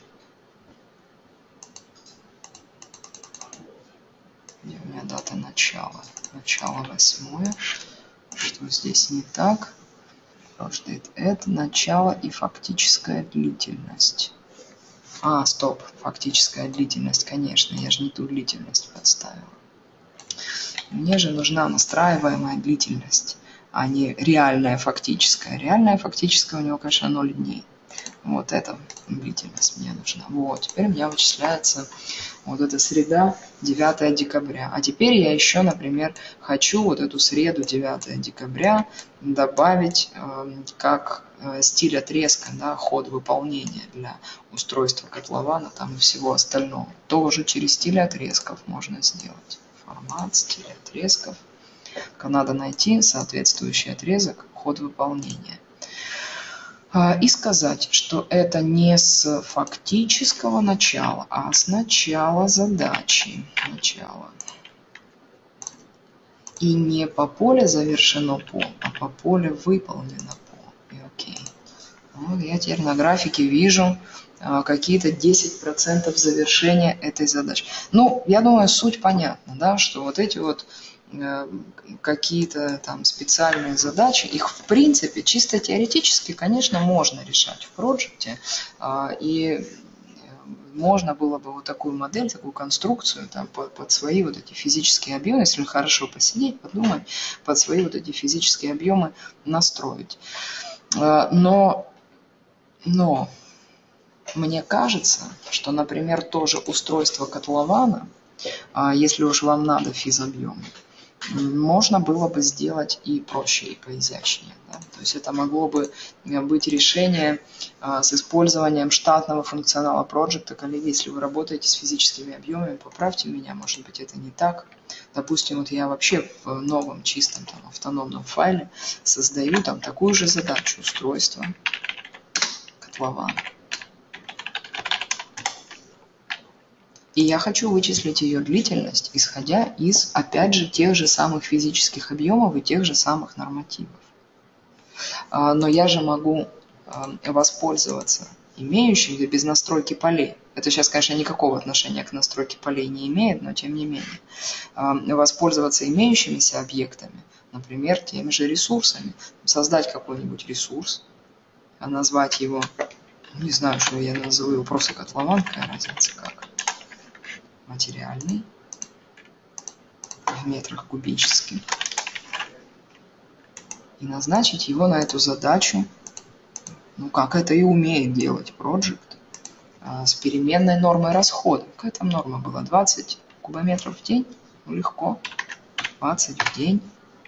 Где у меня дата начала? Начало восьмое. Что здесь не так? Date это начало и фактическая длительность. А, стоп, фактическая длительность, конечно, я же не ту длительность подставила. Мне же нужна настраиваемая длительность, а не реальная фактическая. Реальная фактическая у него, конечно, ноль дней. Вот эта длительность мне нужна. Вот, теперь у меня вычисляется вот эта среда девятое декабря. А теперь я еще, например, хочу вот эту среду девятое декабря добавить э, как э, стиль отрезка, да, ход выполнения для устройства котлована там и всего остального. Тоже через стиль отрезков можно сделать. Формат, стиль отрезков. Надо найти соответствующий отрезок, ход выполнения. И сказать, что это не с фактического начала, а с начала задачи. Начало. И не по полю завершено по, а по полю выполнено по. И окей. Вот я теперь на графике вижу какие-то десять процентов завершения этой задачи. Ну, я думаю, суть понятна, да, что вот эти вот какие-то там специальные задачи, их в принципе чисто теоретически, конечно, можно решать в проекте, и можно было бы вот такую модель, такую конструкцию там, под, под свои вот эти физические объемы, если хорошо посидеть, подумать, под свои вот эти физические объемы настроить. Но, но мне кажется, что, например, тоже устройство котлована, если уж вам надо физобъемы, можно было бы сделать и проще, и поизящнее. Да? То есть это могло бы быть решение а, с использованием штатного функционала проекта. Коллеги, если вы работаете с физическими объемами, поправьте меня, может быть, это не так. Допустим, вот я вообще в новом чистом там, автономном файле создаю там такую же задачу устройства котлована. И я хочу вычислить ее длительность, исходя из, опять же, тех же самых физических объемов и тех же самых нормативов. Но я же могу воспользоваться имеющимся без настройки полей. Это сейчас, конечно, никакого отношения к настройке полей не имеет, но тем не менее. Воспользоваться имеющимися объектами, например, теми же ресурсами. Создать какой-нибудь ресурс, назвать его, не знаю, что я назову его, просто котлован, какая разница как. Материальный в метрах кубических. И назначить его на эту задачу, ну как это и умеет делать Project, с переменной нормой расхода. Какая там норма была? двадцать кубометров в день? Ну легко. двадцать в день.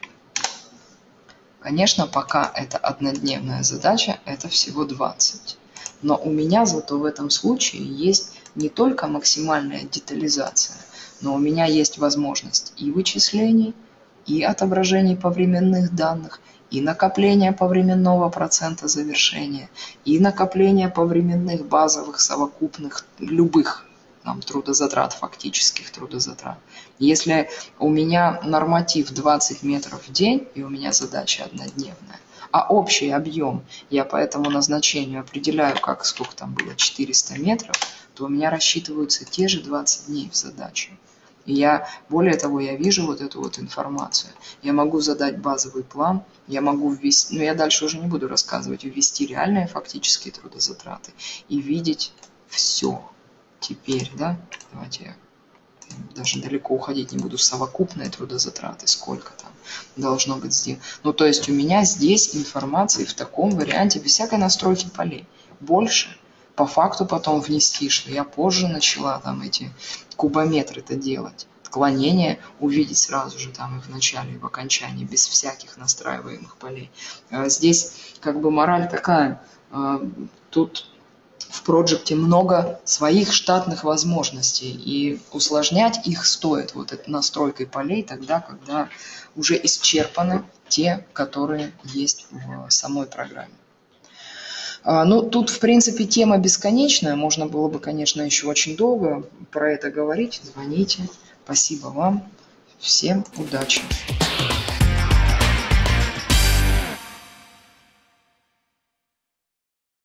Конечно, пока это однодневная задача, это всего двадцать. Но у меня зато в этом случае есть не только максимальная детализация, но у меня есть возможность и вычислений, и отображений повременных данных, и накопления повременного процента завершения, и накопления повременных базовых совокупных любых там, трудозатрат, фактических трудозатрат. Если у меня норматив двадцать метров в день, и у меня задача однодневная, а общий объем я по этому назначению определяю, как сколько там было, четыреста метров, то у меня рассчитываются те же двадцать дней в задаче. И я, более того, я вижу вот эту вот информацию. Я могу задать базовый план, я могу ввести, но я дальше уже не буду рассказывать, ввести реальные фактические трудозатраты и видеть все. Теперь, да, давайте я даже далеко уходить не буду, совокупные трудозатраты, сколько там. должно быть сделано. Ну, то есть у меня здесь информации в таком варианте, без всякой настройки полей. Больше по факту потом внести, что я позже начала там эти кубометры-то делать. Отклонение увидеть сразу же там и в начале, и в окончании, без всяких настраиваемых полей. Здесь как бы мораль такая. Тут в проекте много своих штатных возможностей, и усложнять их стоит вот этой настройкой полей тогда, когда уже исчерпаны те, которые есть в самой программе. Ну, тут, в принципе, тема бесконечная. Можно было бы, конечно, еще очень долго про это говорить. Звоните. Спасибо вам. Всем удачи.